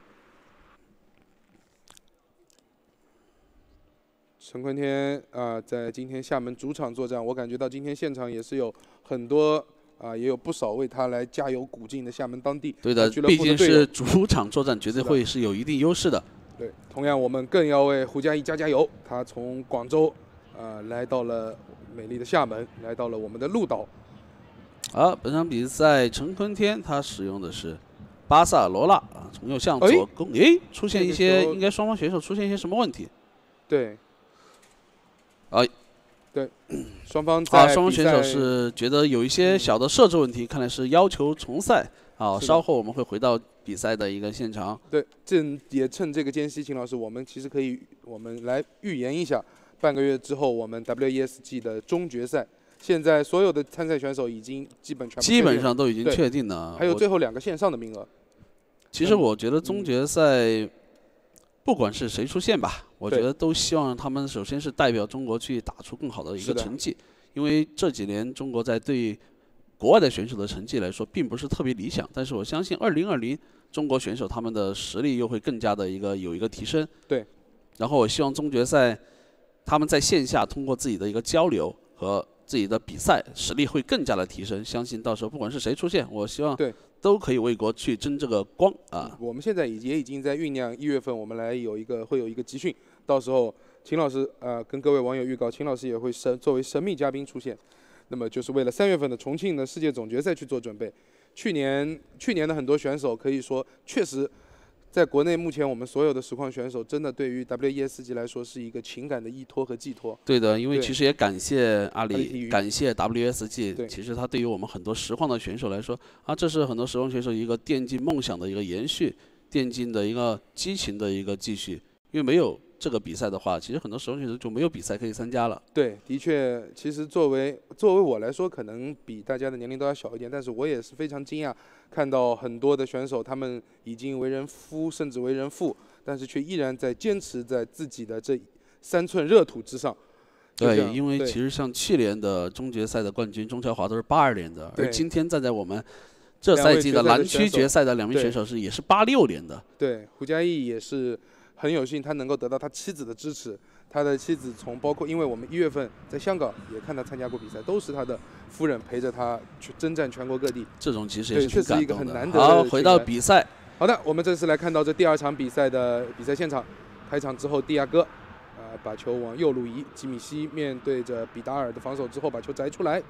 陈坤天啊、呃，在今天厦门主场作战，我感觉到今天现场也是有很多。啊，也有不少为他来加油鼓劲的厦门当地对的，毕竟是主场作战，绝对会是有一定优势的。 对，同样我们更要为胡嘉毅加加油。他从广州，呃，来到了美丽的厦门，来到了我们的鹿岛。 好，本场比赛陈坤天他使用的是巴萨罗纳啊，从右向左攻，诶，出现一些，应该双方选手出现一些什么问题？ 对， 啊。 对，双方在啊，双方选手是觉得有一些小的设置问题，看来是要求重赛。啊，稍后我们会回到比赛的一个现场。 对，正也趁这个间隙，秦老师，我们其实可以，我们来预言一下，半个月之后我们 W E S G 的终决赛。现在所有的参赛选手已经基本全部基本上都已经确定了， 还有最后两个线上的名额。 其实我觉得终决赛。不管是谁出现吧，我觉得都希望他们首先是代表中国去打出更好的一个成绩，因为这几年中国在对国外的选手的成绩来说并不是特别理想，但是我相信二零二零中国选手他们的实力又会更加的一个有一个提升。 对， 然后我希望终决赛他们在线下通过自己的一个交流和自己的比赛实力会更加的提升，相信到时候不管是谁出现，我希望对。 都可以为国去争这个光啊！ 我们现在也已经在酝酿一月份，我们来有一个会有一个集训，到时候秦老师呃跟各位网友预告，秦老师也会神作为神秘嘉宾出现，那么就是为了三月份的重庆的世界总决赛去做准备。去年去年的很多选手可以说确实。在国内，目前我们所有的实况选手，真的对于 W E S G 来说是一个情感的依托和寄托。 对的，因为其实也感谢阿里，感谢 W E S G。 其实它对于我们很多实况的选手来说，啊，这是很多实况选手一个电竞梦想的一个延续，电竞的一个激情的一个继续。因为没有这个比赛的话，其实很多实况选手就没有比赛可以参加了。 对，的确，其实作为作为我来说，可能比大家的年龄都要小一点，但是我也是非常惊讶。看到很多的选手，他们已经为人夫，甚至为人父，但是却依然在坚持在自己的这三寸热土之上。 对，因为其实像去年的终决赛的冠军钟乔华都是八二年的，而今天站在我们这赛季的蓝区决赛的两名选手是也是八六年的。 对，胡嘉毅也是很有幸，他能够得到他妻子的支持。他的妻子从包括，因为我们一月份在香港也看他参加过比赛，都是他的夫人陪着他去征战全国各地。 这种其实也是确实一个很难得的。 好，回到比赛。 好的，我们这次来看到这第二场比赛的比赛现场。开场之后，蒂亚戈啊、呃、把球往右路移，吉米西面对着比达尔的防守之后把球摘出来。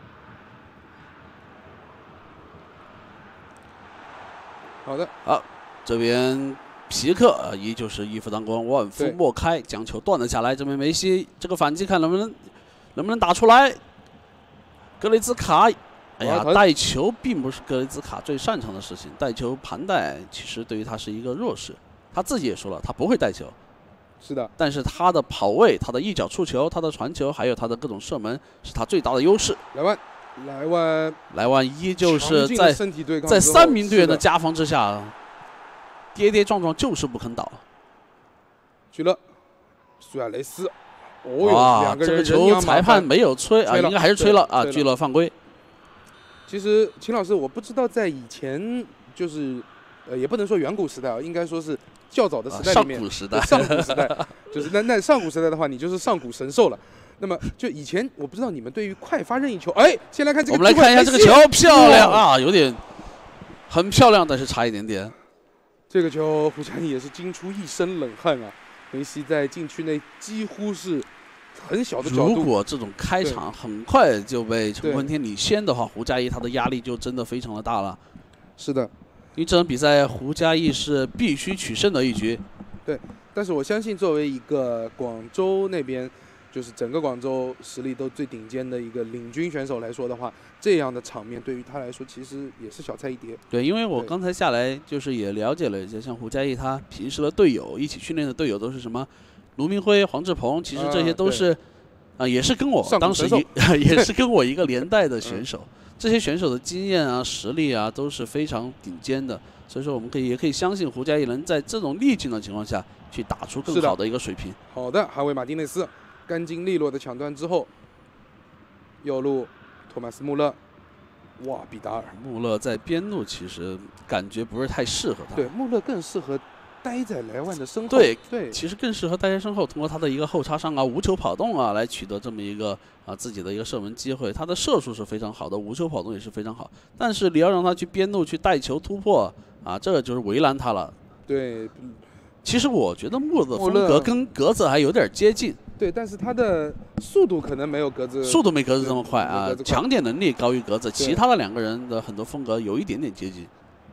好的， 好，这边。皮克啊，依旧是一夫当关，万夫莫开，将球断了下来。这边梅西这个反击看能不能能不能打出来。格雷兹卡，哎呀，带球并不是格雷兹卡最擅长的事情，带球盘带其实对于他是一个弱势。他自己也说了，他不会带球。 是的， 但是他的跑位、他的一脚触球、他的传球，还有他的各种射门，是他最大的优势。 莱万，莱万， 莱万依旧是在在三名队员的夹防之下。跌跌撞撞就是不肯倒。 去了，苏亚雷斯。哦哟，这个球裁判没有吹啊，应该还是吹了啊，拒了犯规。 其实秦老师，我不知道在以前就是，呃，也不能说远古时代啊，应该说是较早的时代里面， 上古时代， 上古时代，就是那那上古时代的话，你就是上古神兽了。那么就以前，我不知道你们对于快发任意球，哎，先来看这个， 我们来看一下这个球，漂亮啊，有点很漂亮，但是差一点点。 这个球，胡嘉毅也是惊出一身冷汗啊！梅西在禁区内几乎是很小的角度。 如果这种开场很快就被陈坤天领先的话，胡嘉毅他的压力就真的非常的大了。 是的， 因为这场比赛胡嘉毅是必须取胜的一局。 对，但是我相信作为一个广州那边，就是整个广州实力都最顶尖的一个领军选手来说的话，这样的场面对于他来说其实也是小菜一碟。 对，因为我刚才下来就是也了解了一下，像胡嘉毅他平时的队友，一起训练的队友都是什么卢明辉、黄志鹏，其实这些都是啊、呃，也是跟我当时一也是跟我一个连带的选手。这些选手的经验啊、实力啊都是非常顶尖的，所以说我们可以也可以相信胡嘉毅能在这种逆境的情况下去打出更好的一个水平。 好的，哈维马丁内斯。干净利落的抢断之后，右路托马斯穆勒，哇，比达尔。 穆勒在边路其实感觉不是太适合他。 对，穆勒更适合待在莱万的身后。 对对， 其实更适合待在身后，通过他的一个后插上啊、无球跑动啊，来取得这么一个啊自己的一个射门机会。他的射术是非常好的，无球跑动也是非常好。但是你要让他去边路去带球突破啊，这个就是为难他了。 对， 其实我觉得穆勒的风格跟格子还有点接近。 对，但是他的速度可能没有格子， 速度没格子这么快啊，抢点能力高于格子，其他的两个人的很多风格有一点点接近，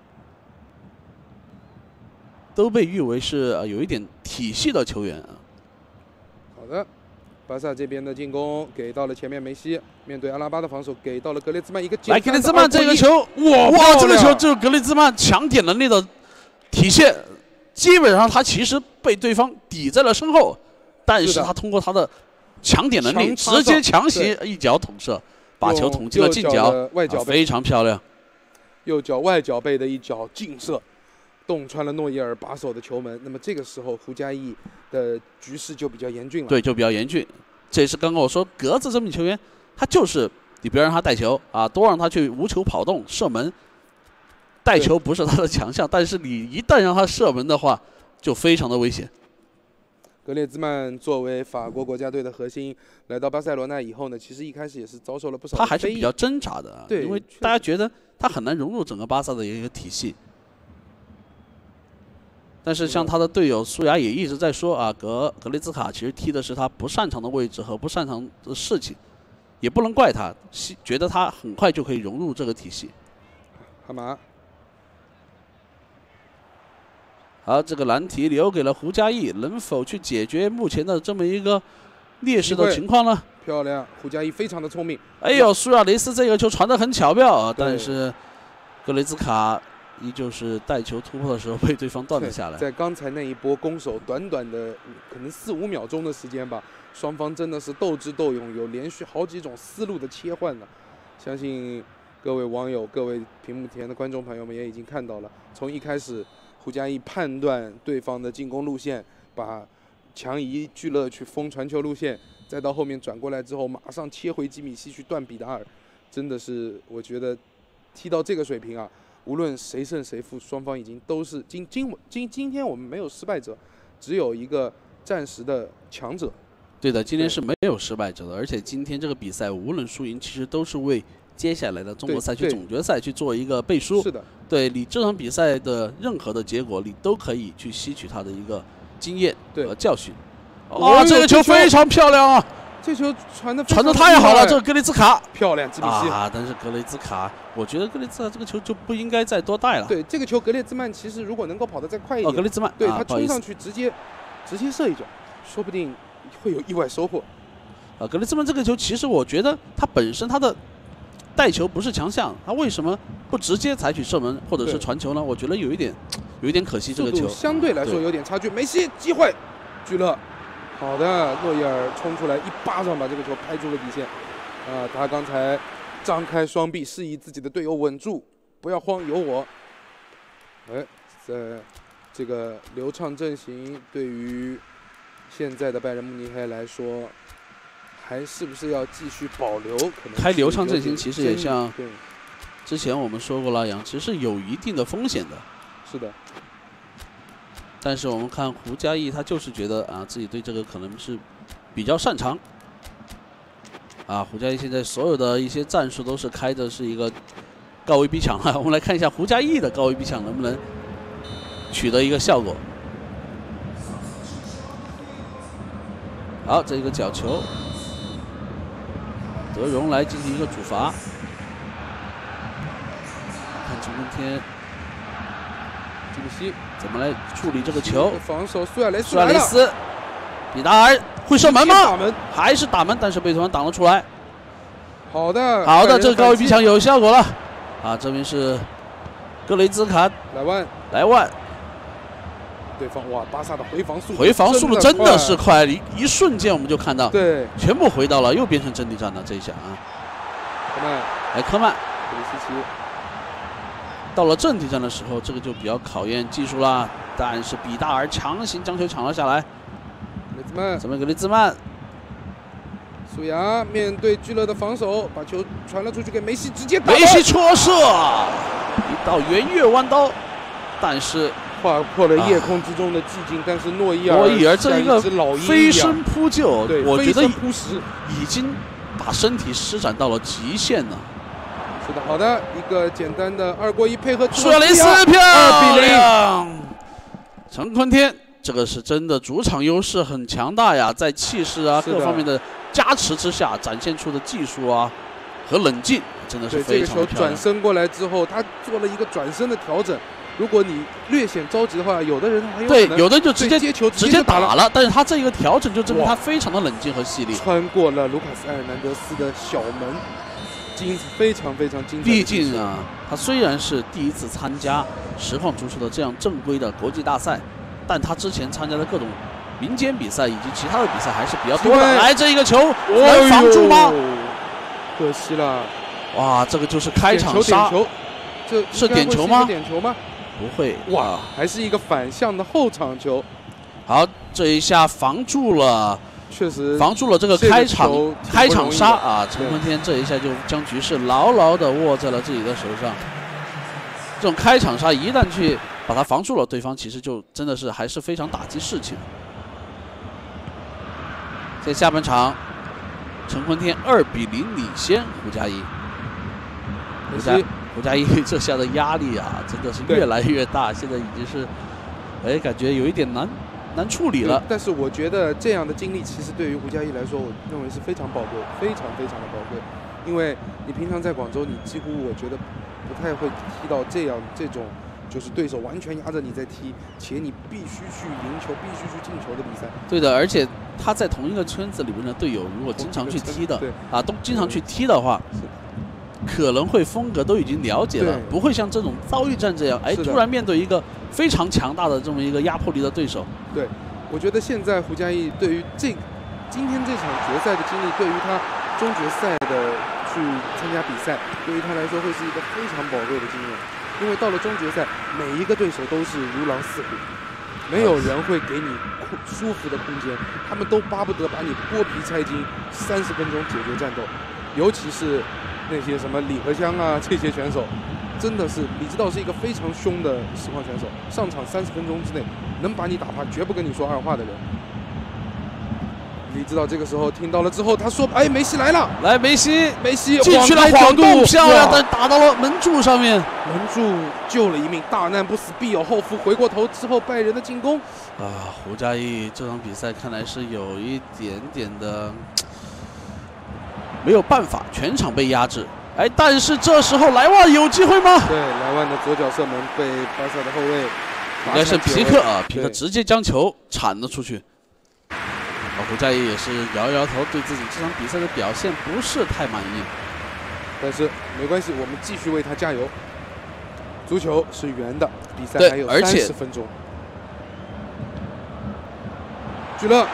都被誉为是呃有一点体系的球员啊。 好的，巴萨这边的进攻给到了前面梅西，面对阿拉巴的防守给到了格列兹曼一个来格列兹曼这个球，哇哇，这个球就是格列兹曼抢点能力的体现，基本上他其实被对方抵在了身后。但是他通过他的抢点能力，直接强行一脚捅射，把球捅进了近角， 外角非常漂亮。 右脚外脚背的一脚劲射，洞穿了诺伊尔把守的球门。那么这个时候胡嘉毅的局势就比较严峻了。 对，就比较严峻。这也是刚刚我说格子这名球员，他就是你不要让他带球啊，多让他去无球跑动射门。带球不是他的强项，但是你一旦让他射门的话，就非常的危险。 格列兹曼作为法国国家队的核心，来到巴塞罗那以后呢，其实一开始也是遭受了不少。 他还是比较挣扎的， 对， 因为大家觉得他很难融入整个巴萨的一个体系。但是像他的队友苏亚也一直在说啊，格格雷兹卡其实踢的是他不擅长的位置和不擅长的事情，也不能怪他，觉得他很快就可以融入这个体系。 哈马。 好，这个难题留给了胡嘉毅，能否去解决目前的这么一个劣势的情况呢？ 漂亮，胡嘉毅非常的聪明。 哎呦，苏亚雷斯这个球传得很巧妙，但是格雷兹卡依旧是带球突破的时候被对方断了下来。 在刚才那一波攻守，短短的可能四五秒钟的时间吧，双方真的是斗智斗勇，有连续好几种思路的切换了。相信各位网友、各位屏幕前的观众朋友们也已经看到了，从一开始。胡嘉毅判断对方的进攻路线，把强移聚乐去封传球路线，再到后面转过来之后，马上切回基米希去断比达尔，真的是我觉得踢到这个水平啊，无论谁胜谁负，双方已经都是今今今今天我们没有失败者，只有一个暂时的强者。 对的，今天是没有失败者的，而且今天这个比赛无论输赢，其实都是为接下来的中国赛区总决赛去做一个背书。 是的， 对你这场比赛的任何的结果，你都可以去吸取它的一个经验和教训。哇、哦，这个球非常漂亮啊！ 这球传的传的太好了，这个格雷兹卡漂亮，基米希啊！但是格雷兹卡，我觉得格雷兹卡这个球就不应该再多带了。 对，这个球格列兹曼其实如果能够跑得再快一点， 哦，格雷兹曼， 对、 啊、 他冲上去直接直接射一脚，说不定会有意外收获。 啊，格雷兹曼这个球，其实我觉得他本身他的带球不是强项，他为什么不直接采取射门或者是传球呢？我觉得有一点有一点可惜，这个球相对来说有点差距。梅西机会，聚乐。好的，诺伊尔冲出来一巴掌把这个球拍出了底线。啊，他刚才张开双臂示意自己的队友稳住，不要慌，有我。哎，在这个流畅阵型对于现在的拜仁慕尼黑来说，还是不是要继续保留？可能开流畅阵型其实也像对之前我们说过了，杨其实是有一定的风险的。 是的。 但是我们看胡嘉毅，他就是觉得啊，自己对这个可能是比较擅长。啊，胡嘉毅现在所有的一些战术都是开的是一个高位逼抢啊。我们来看一下胡嘉毅的高位逼抢能不能取得一个效果。好，这一个角球，德容来进行一个主罚。看陈坤天。 基米希怎么来处理这个球？ 防守苏亚雷斯， 苏亚雷斯，比达尔会射门吗？ 打门还是打门，但是被对方挡了出来。 好的， 好的，这个高位逼抢有效果了。啊，这边是格雷兹卡， 莱万， 莱万。 对方哇，巴萨的回防速度， 回防速度真的是快，一一瞬间我们就看到， 对， 全部回到了，又变成阵地战了这一下啊。 科曼， 来科曼， 普里西奇。 到了阵地战的时候，这个就比较考验技术啦。但是比达尔强行将球抢了下来。 格雷兹曼， 这边格雷兹曼， 苏牙面对聚乐的防守，把球传了出去给梅西，直接打。 梅西戳射，一道圆月弯刀，但是划破了夜空之中的寂静。啊、但是诺伊尔， 诺伊尔这一个飞身扑救，我觉得扑食已经把身体施展到了极限了。 是的，好的，一个简单的二过一配合， 苏亚雷斯漂二比零。 陈坤天，这个是真的主场优势很强大呀，在气势啊各方面的加持之下，展现出的技术啊和冷静，真的是非常漂亮。 这个球转身过来之后，他做了一个转身的调整。如果你略显着急的话，有的人还有对，有的就直接接球直接打了，但是他这一个调整就证明他非常的冷静和细腻， 穿过了卢卡斯·埃尔南德斯的小门。精非常非常精彩。 毕竟啊，他虽然是第一次参加实况足球的这样正规的国际大赛，但他之前参加的各种民间比赛以及其他的比赛还是比较多的。来，这一个球能防住吗？ 可惜了。 哇，这个就是开场杀。 点球，这是点球吗？ 点球吗？ 不会。 哇，还是一个反向的后场球。 好，这一下防住了。 确实防住了这个开场开场杀啊！陈坤天这一下就将局势牢牢地握在了自己的手上。这种开场杀一旦去把它防住了，对方其实就真的是还是非常打击士气的。在下半场，陈坤天二比零领先胡嘉怡。胡嘉胡嘉怡这下的压力啊，真的是越来越大，现在已经是哎感觉有一点难。难处理了， 但是我觉得这样的经历其实对于胡嘉怡来说，我认为是非常宝贵，非常非常的宝贵。因为你平常在广州，你几乎我觉得不太会踢到这样这种，就是对手完全压着你在踢，且你必须去赢球、必须去进球的比赛。 对的，而且他在同一个圈子里面的队友，如果经常去踢的啊，都经常去踢的话，可能会风格都已经了解了，不会像这种遭遇战这样，哎，突然面对一个非常强大的这么一个压迫力的对手。 对，我觉得现在胡嘉怡对于这今天这场决赛的经历，对于他中决赛的去参加比赛，对于他来说会是一个非常宝贵的经验。因为到了中决赛，每一个对手都是如狼似虎， 没有人会给你舒服的空间，他们都巴不得把你剥皮拆筋，三十分钟解决战斗。尤其是那些什么李和香啊这些选手，真的是李指导是一个非常凶的实况选手，上场三十分钟之内能把你打趴，绝不跟你说二话的人。李指导这个时候听到了之后，他说：“哎，梅西来了， 来梅西， 梅西进去了，晃动漂亮的打到了门柱上面， 门柱救了一命，大难不死必有后福。回过头之后，拜仁的进攻啊，胡嘉毅这场比赛看来是有一点点的没有办法，全场被压制。哎，但是这时候莱万有机会吗？ 对，莱万的左脚射门被巴萨的后卫应该是皮克啊，皮克直接将球铲了出去。啊，胡嘉毅也是摇摇头，对自己这场比赛的表现不是太满意。 但是没关系，我们继续为他加油。足球是圆的，比赛还有三十分钟。聚乐。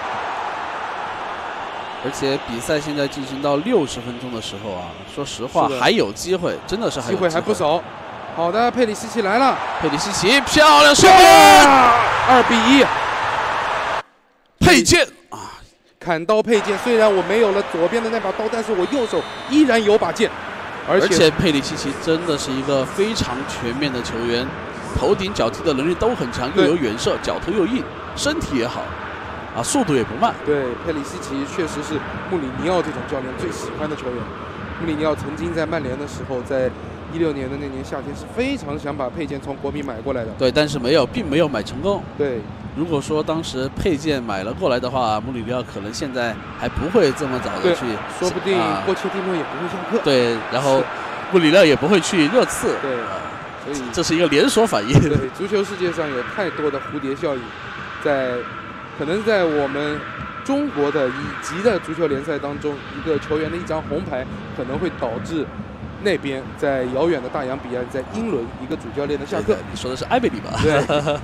而且比赛现在进行到六十分钟的时候啊，说实话还有机会，真的是还有机会还不少。好的，佩里西奇来了， 佩里西奇漂亮射门， 二比一。 佩剑啊， 砍刀佩剑。虽然我没有了左边的那把刀，但是我右手依然有把剑。而且, 而且佩里西奇真的是一个非常全面的球员，头顶脚踢的能力都很强，又有远射，脚头又硬，身体也好。啊，速度也不慢。 对，佩里西奇确实是穆里尼奥这种教练最喜欢的球员。穆里尼奥曾经在曼联的时候，在一六年的那年夏天是非常想把佩剑从国米买过来的。 对，但是没有，并没有买成功。 对， 如果说当时佩剑买了过来的话，穆里尼奥可能现在还不会这么早的去， 说不定波切蒂诺也不会下课。 对，然后穆里尼奥也不会去热刺。 对，所以这是一个连锁反应。 对，足球世界上有太多的蝴蝶效应，在。可能在我们中国的乙级的足球联赛当中，一个球员的一张红牌可能会导致那边在遥远的大洋彼岸，在英伦一个主教练的下课。 你说的是埃贝里吧？ 对。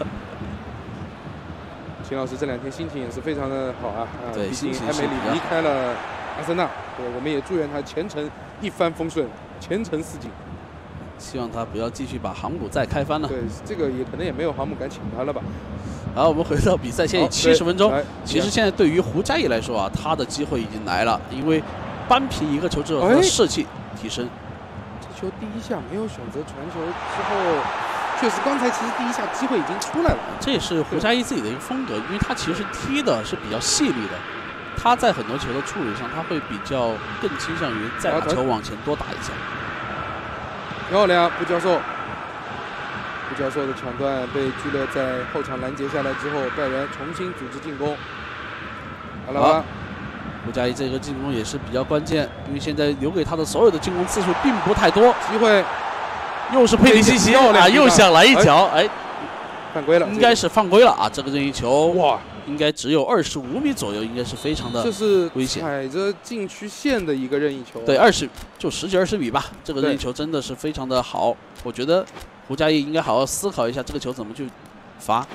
秦老师这两天心情也是非常的好啊，啊， 对， 毕竟埃梅里离开了阿森纳，对，我们也祝愿他前程一帆风顺，前程似锦。 希望他不要继续把航母再开翻了。 对，这个也可能也没有航母敢请他了吧。 好，我们回到比赛，现在七十分钟。其实现在对于胡嘉毅来说啊，他的机会已经来了，因为扳平一个球之后，他的士气提升。 这球第一下没有选择传球之后，确实刚才其实第一下机会已经出来了。 这也是胡嘉毅自己的一个风格，因为他其实踢的是比较细腻的，他在很多球的处理上，他会比较更倾向于再把球往前多打一下。 漂亮，布教授。布教授的抢断被聚勒在后场拦截下来之后，拜仁重新组织进攻。好了吧， 胡嘉毅这个进攻也是比较关键，因为现在留给他的所有的进攻次数并不太多。 机会， 又是佩里西奇啊，又想来一脚，哎， 犯规了， 应该是犯规了啊！这个任意球， 哇， 应该只有二十五米左右，应该是非常的危险。 这是踩着禁区线的一个任意球。 对，二十就十几二十米吧，这个任意球真的是非常的好，我觉得。胡嘉毅应该好好思考一下这个球怎么去罚。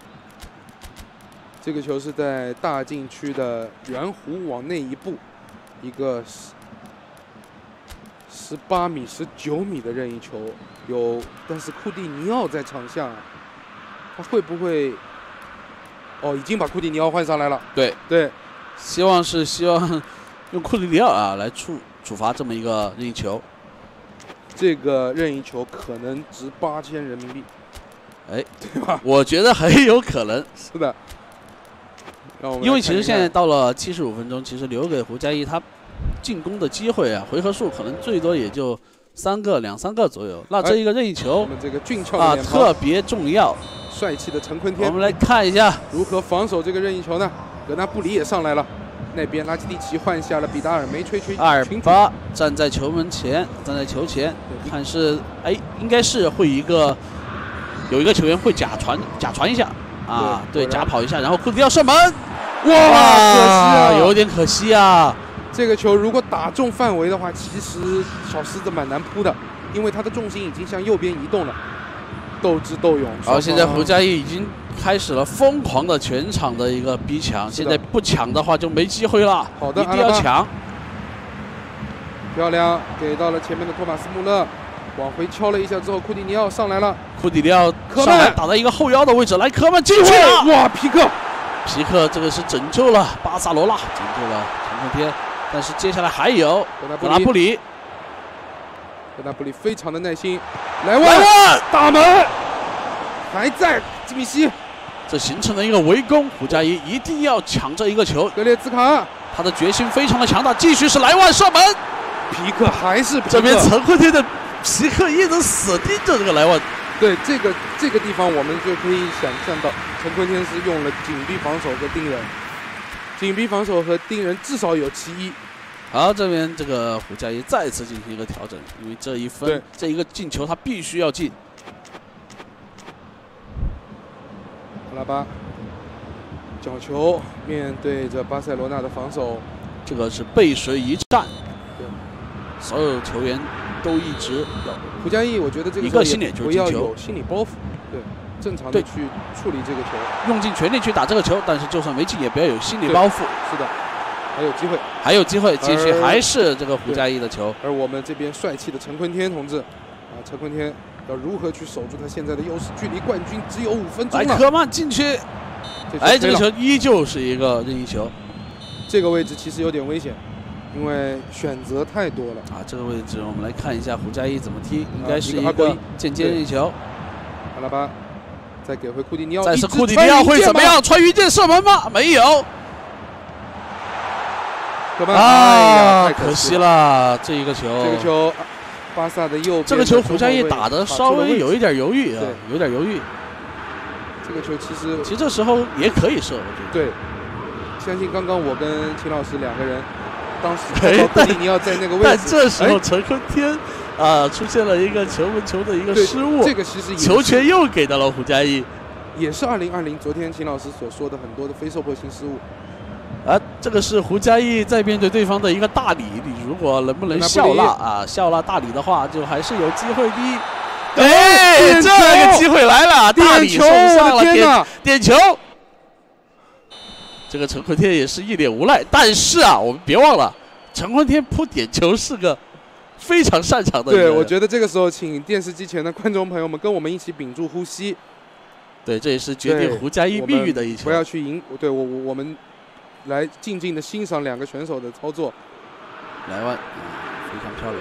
这个球是在大禁区的圆弧往内一步，一个十八米、十九米的任意球有，但是库蒂尼奥在场下，他会不会？哦，已经把库蒂尼奥换上来了。 对对， 希望是希望用库蒂尼奥啊来处处罚这么一个任意球。 这个任意球可能值八千人民币， 哎， 对吧？ 我觉得很有可能。 是的， 因为其实现在到了七十五分钟，其实留给胡嘉毅他进攻的机会啊，回合数可能最多也就三个、两三个左右。那这一个任意球， 我们这个俊俏啊特别重要。 帅气的陈坤天， 我们来看一下如何防守这个任意球呢？格纳布里也上来了。那边拉基蒂奇换下了比达尔梅吹吹， 阿尔巴站在球门前，站在球前，看是哎，应该是会一个有一个球员会假传假传一下啊，对，假跑一下，然后库蒂要射门， 哇，可惜啊， 有点可惜啊。 这个球如果打中范围的话，其实小狮子蛮难扑的，因为他的重心已经向右边移动了。斗智斗勇。 好，现在胡嘉毅已经开始了疯狂的全场的一个逼抢，现在不抢的话就没机会了。 好的， 一定要抢。 漂亮，给到了前面的托马斯穆勒， 往回敲了一下之后，库蒂尼奥上来了。 库蒂尼奥上来打在一个后腰的位置，来科曼进去了。 哇，皮克， 皮克这个是拯救了巴萨罗那，拯救了陈坤天。但是接下来还有格纳布里， 格纳布里非常的耐心，莱万打门，还在基米希， 这形成了一个围攻。胡加伊一定要抢这一个球。 格列兹卡， 他的决心非常的强大，继续是莱万射门。 皮克还是皮克这边陈坤天的皮克一直死盯着这个莱万。 对，这个这个地方我们就可以想象到，陈坤天是用了紧逼防守和盯人，紧逼防守和盯人至少有其一。 好，这边这个胡加伊再次进行一个调整，因为这一分这一个进球他必须要进。 阿拉巴角球面对着巴塞罗那的防守， 这个是背水一战。对，所有球员都一直要。 胡加伊，我觉得这个一个心理不要有心理包袱，对，正常的去处理这个球， 用尽全力去打这个球，但是就算没进也不要有心理包袱。 是的。还有机会， 还有机会，继续还是这个胡加伊的球。 而我们这边帅气的陈坤天同志，啊，陈坤天要如何去守住他现在的优势？距离冠军只有五分钟了。 来，科曼进去，哎，这个球依旧是一个任意球。 这个位置其实有点危险，因为选择太多了。 啊，这个位置我们来看一下胡加伊怎么踢，应该是一个间接任意球。 阿拉巴再给回库蒂尼奥， 再是库蒂尼奥会怎么样？穿云箭射门吗？没有。啊，可惜了这一个球。 这个球，巴萨的右边。 这个球胡加伊打的稍微有一点犹豫啊，有点犹豫。 这个球其实其实这时候也可以射，我觉得。 对，相信刚刚我跟秦老师两个人，当时看到库蒂尼奥在那个位置， 但这时候陈坤天啊出现了一个球门球的一个失误， 这个其实球权又给到了胡加伊， 也是二零二零昨天秦老师所说的很多的非受迫性失误。 啊，这个是胡加伊在面对对方的一个大礼，你如果能不能笑纳啊，笑纳大礼的话，就还是有机会的。哎，这个机会来了，大礼送上了，点点球。这个陈坤天也是一脸无奈，但是啊，我们别忘了，陈坤天扑点球是个非常擅长的。 对，我觉得这个时候，请电视机前的观众朋友们跟我们一起屏住呼吸。 对，这也是决定胡加伊命运的一球。 不要去赢，对我我我们。来静静的欣赏两个选手的操作， 莱万、嗯、非常漂亮，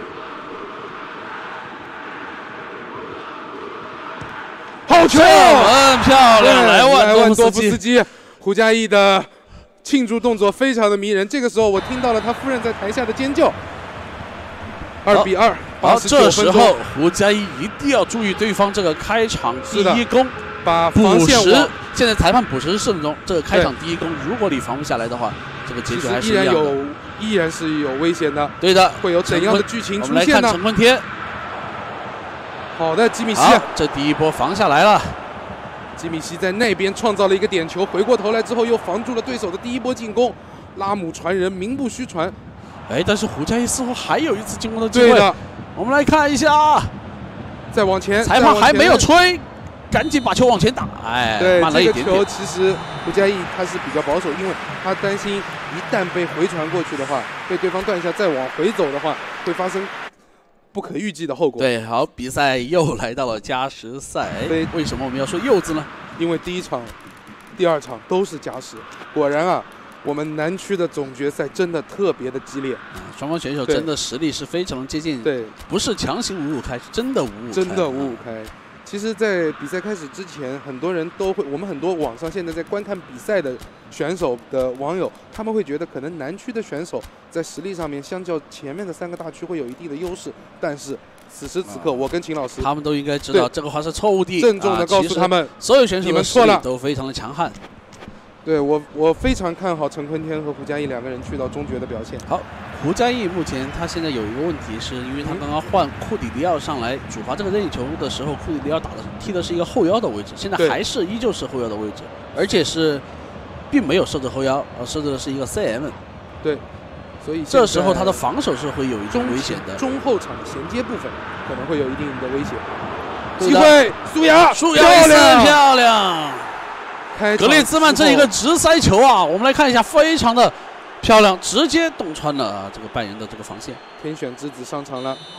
好球， 很漂亮，莱万莱万多夫斯基，胡加伊的庆祝动作非常的迷人。这个时候我听到了他夫人在台下的尖叫，二比二， 好，这时候胡加伊一定要注意对方这个开场第一攻， 把防线网。现在裁判补时四分钟，这个开场第一攻，如果你防不下来的话，这个结局还是一样的。 依然有，依然是有危险的。 对的， 会有怎样的剧情出现呢？ 我们来看陈坤天。 好的，基米希， 这第一波防下来了。 基米希在那边创造了一个点球，回过头来之后又防住了对手的第一波进攻。拉姆传人，名不虚传。 哎，但是胡加伊似乎还有一次进攻的机会。 对的， 我们来看一下， 再往前， 裁判还没有吹。赶紧把球往前打，哎， 对， 慢了一点点。 这个球其实胡加伊他是比较保守，因为他担心一旦被回传过去的话，被对方断下再往回走的话，会发生不可预计的后果。 对，好，比赛又来到了加时赛。哎，为什么我们要说又字呢？ 因为第一场、第二场都是加时。果然啊，我们南区的总决赛真的特别的激烈， 啊、双方选手真的实力是非常接近。 对， 不是强行五五开，是真的五五开。 真的五五开。其实，在比赛开始之前，很多人都会，我们很多网上现在在观看比赛的选手的网友，他们会觉得可能南区的选手在实力上面相较前面的三个大区会有一定的优势，但是此时此刻，我跟秦老师， 他们都应该知道这个话是错误的， 郑重的告诉他们， 啊、所有选手你们错了， 都非常的强悍。 对我，我非常看好陈坤天和胡加伊两个人去到中决的表现。 好，胡加伊目前他现在有一个问题，是因为他刚刚换库蒂尼奥上来主罚这个任意球的时候，库蒂尼奥打的踢的是一个后腰的位置，现在还是依旧是后腰的位置，而且是并没有设置后腰，而设置的是一个 C M。 对，所以这时候他的防守是会有一定危险的， 中后场的衔接部分可能会有一定的危险。机会，苏雅， 苏雅漂亮，漂亮。格列兹曼这一个直塞球啊，我们来看一下，非常的漂亮，直接洞穿了、啊、这个拜仁的这个防线。 天选之子上场了，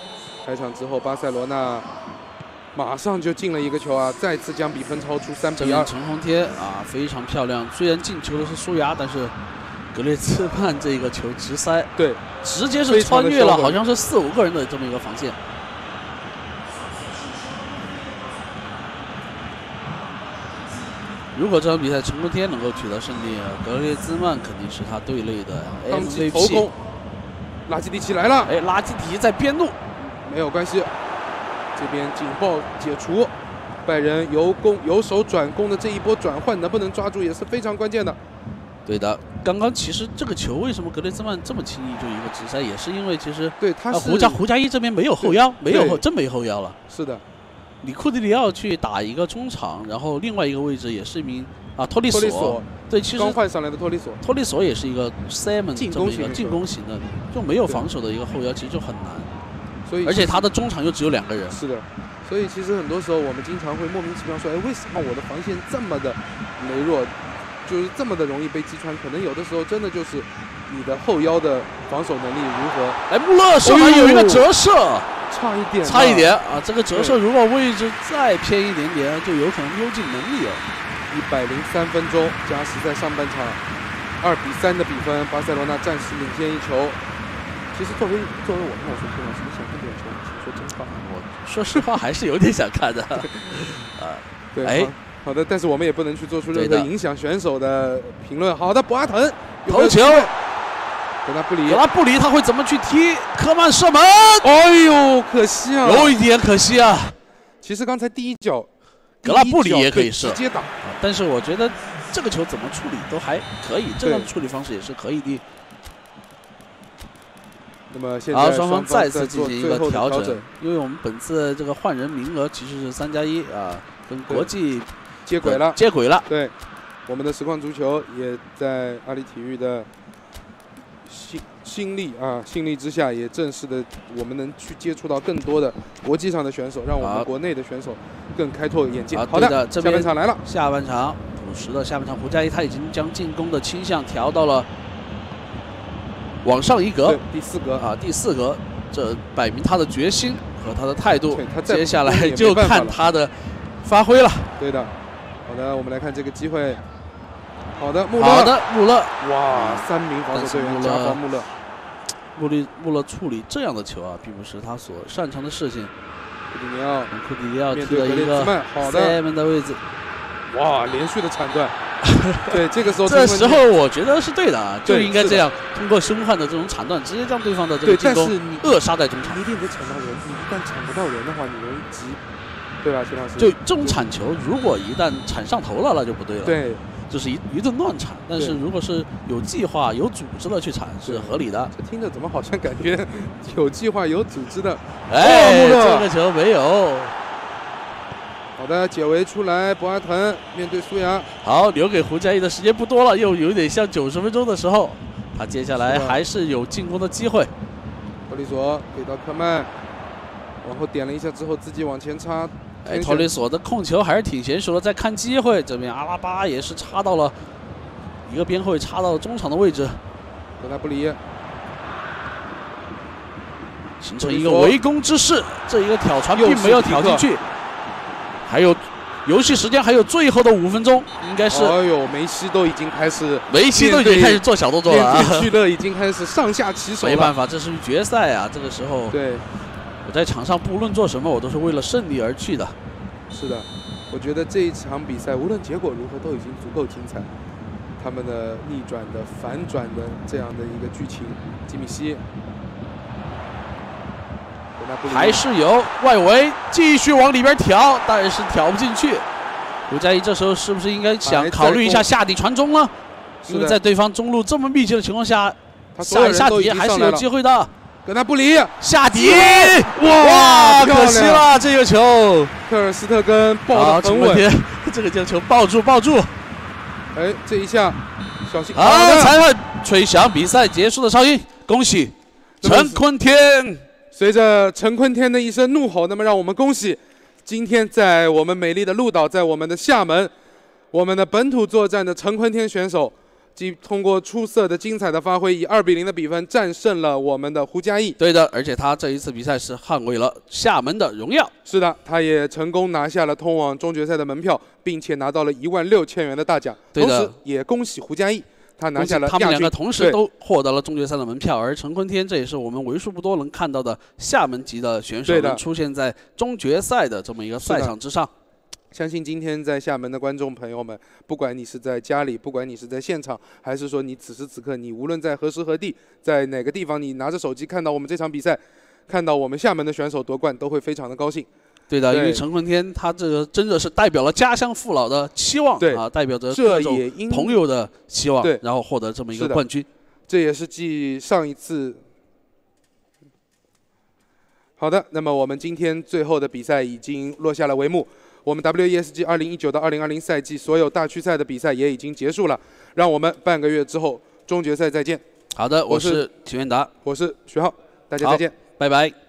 开场之后，巴塞罗那马上就进了一个球啊，再次将比分超出三比二。 陈宏天啊，非常漂亮。虽然进球的是苏牙，但是格列兹曼这个球直塞， 对， 直接是穿越了，好像是四五个人的这么一个防线。如果这场比赛陈宏天能够取得胜利，格列兹曼肯定是他队内的 M V P。头攻， 拉基蒂奇来了， 哎，拉基蒂奇在边路， 没有关系。这边警报解除，拜仁由攻由守转攻的这一波转换能不能抓住也是非常关键的。 对的，刚刚其实这个球为什么格列兹曼这么轻易就一个直塞，也是因为其实对他是、啊、 胡加胡加伊这边没有后腰，没有后真没后腰了。 是的。 里库蒂里奥去打一个中场，然后另外一个位置也是一名啊托利索，托利索对，其实刚换上来的托利索， 托利索也是一个 Simon 进攻型进攻型的，就没有防守的一个后腰，其实就很难。 所以， 而且他的中场又只有两个人。 是的，所以其实很多时候我们经常会莫名其妙说，哎，为什么我的防线这么的羸弱，就是这么的容易被击穿？可能有的时候真的就是你的后腰的防守能力如何。 哎，穆勒手上有一个折射。 差一点， 差一点啊！这个折射如果位置再偏一点点，就有可能溜进门里了。 一百零三分钟，加时在上半场二比三的比分，巴塞罗那暂时领先一球。其实作为作为我们来说，这场是不是想看点球？说真话， 我说实话还是有点想看的。 啊，对，哎，好的，但是我们也不能去做出任何影响选手的评论。好的，博阿滕头球。 格拉布里， 格拉布里他会怎么去踢？科曼射门， 哎呦，可惜啊， 有一点可惜啊。 其实刚才第一脚， 格拉布里也可以射， 直接打。 但是我觉得这个球怎么处理都还可以，这样的处理方式也是可以的。 那么现在好，双方再次进行一个调整，因为我们本次这个换人名额其实是三加一啊，跟国际接轨了， 接轨了。 对，我们的实况足球也在阿里体育的。心心力啊，心力之下，也正式的，我们能去接触到更多的国际上的选手，让我们国内的选手更开拓眼界。好的，下半场来了。 下半场，补时的下半场，胡加伊他已经将进攻的倾向调到了往上一格， 第四格啊，第四格，这摆明他的决心和他的态度。接下来就看他的发挥了。 对的，好的，我们来看这个机会。好的，穆勒。 好的，穆勒。 哇，三名防守队员加防穆勒。 穆勒穆勒处理这样的球啊，并不是他所擅长的事情。 库蒂尼奥， 库蒂尼奥踢了一个好的 Simon 的位置。 哇，连续的铲断。对，这个时候。 这时候我觉得是对的啊，就应该这样，通过凶悍的这种铲断，直接将对方的这个进攻扼杀在中场。 你一定得铲到人，你一旦铲不到人的话，你容易急，对吧，徐老师？ 就这种铲球，如果一旦铲上头了，那就不对了。 对。 就是一一顿乱铲，但是如果是有计划、有组织的去铲，是合理的。 这听着怎么好像感觉有计划、有组织的？ 哎，这个球没有。 好的，解围出来，博阿滕面对苏牙。 好，留给胡加伊的时间不多了，又有点像九十分钟的时候，他接下来还是有进攻的机会。 托利索给到科曼，往后点了一下之后，自己往前插。 哎，托雷索的控球还是挺娴熟的，在看机会。这边阿拉巴也是插到了一个边后卫，插到了中场的位置。 格拉布里形成一个围攻之势，这一个挑传并没有挑进去。还有游戏时间还有最后的五分钟，应该是。 哎呦，梅西都已经开始， 梅西都已经开始做小动作了啊！ 面对叙勒已经开始上下其手了。 没办法，这是决赛啊，这个时候。 对。 我在场上不论做什么，我都是为了胜利而去的。 是的，我觉得这一场比赛无论结果如何都已经足够精彩。他们的逆转的、反转的这样的一个剧情，基米希还是有外围继续往里边挑，但是挑不进去。胡加伊这时候是不是应该想考虑一下下底传中呢？因为在对方中路这么密集的情况下，下下底还是有机会的。 格纳布里下底， 哇， 可惜了这个球。 科尔斯特根抱得很稳， 这个球抱住抱住。 哎，这一下小心！ 好，裁判吹响比赛结束的哨音，恭喜陈坤天。 随着陈坤天的一声怒吼，那么让我们恭喜今天在我们美丽的鹿岛，在我们的厦门，我们的本土作战的陈坤天选手即通过出色的、精彩的发挥，以二比零的比分战胜了我们的胡嘉毅。 对的，而且他这一次比赛是捍卫了厦门的荣耀。 是的，他也成功拿下了通往中决赛的门票，并且拿到了一万六千元的大奖。 对的， 同时也恭喜胡嘉毅，他拿下了亚军。 他们两个同时都获得了中决赛的门票，而陈坤天这也是我们为数不多能看到的厦门籍的选手能出现在中决赛的这么一个赛场之上。 相信今天在厦门的观众朋友们，不管你是在家里，不管你是在现场，还是说你此时此刻，你无论在何时何地，在哪个地方，你拿着手机看到我们这场比赛，看到我们厦门的选手夺冠，都会非常的高兴。 对的，因为陈坤天他这个真的是代表了家乡父老的期望，对啊，代表着各种朋友的期望，然后获得这么一个冠军。 这也是继上一次。好的，那么我们今天最后的比赛已经落下了帷幕。我们 W E S G 二零一九到二零二零赛季所有大区赛的比赛也已经结束了，让我们半个月之后中决赛再见。 好的，我是体院达， 我是徐浩，大家再见， 拜拜。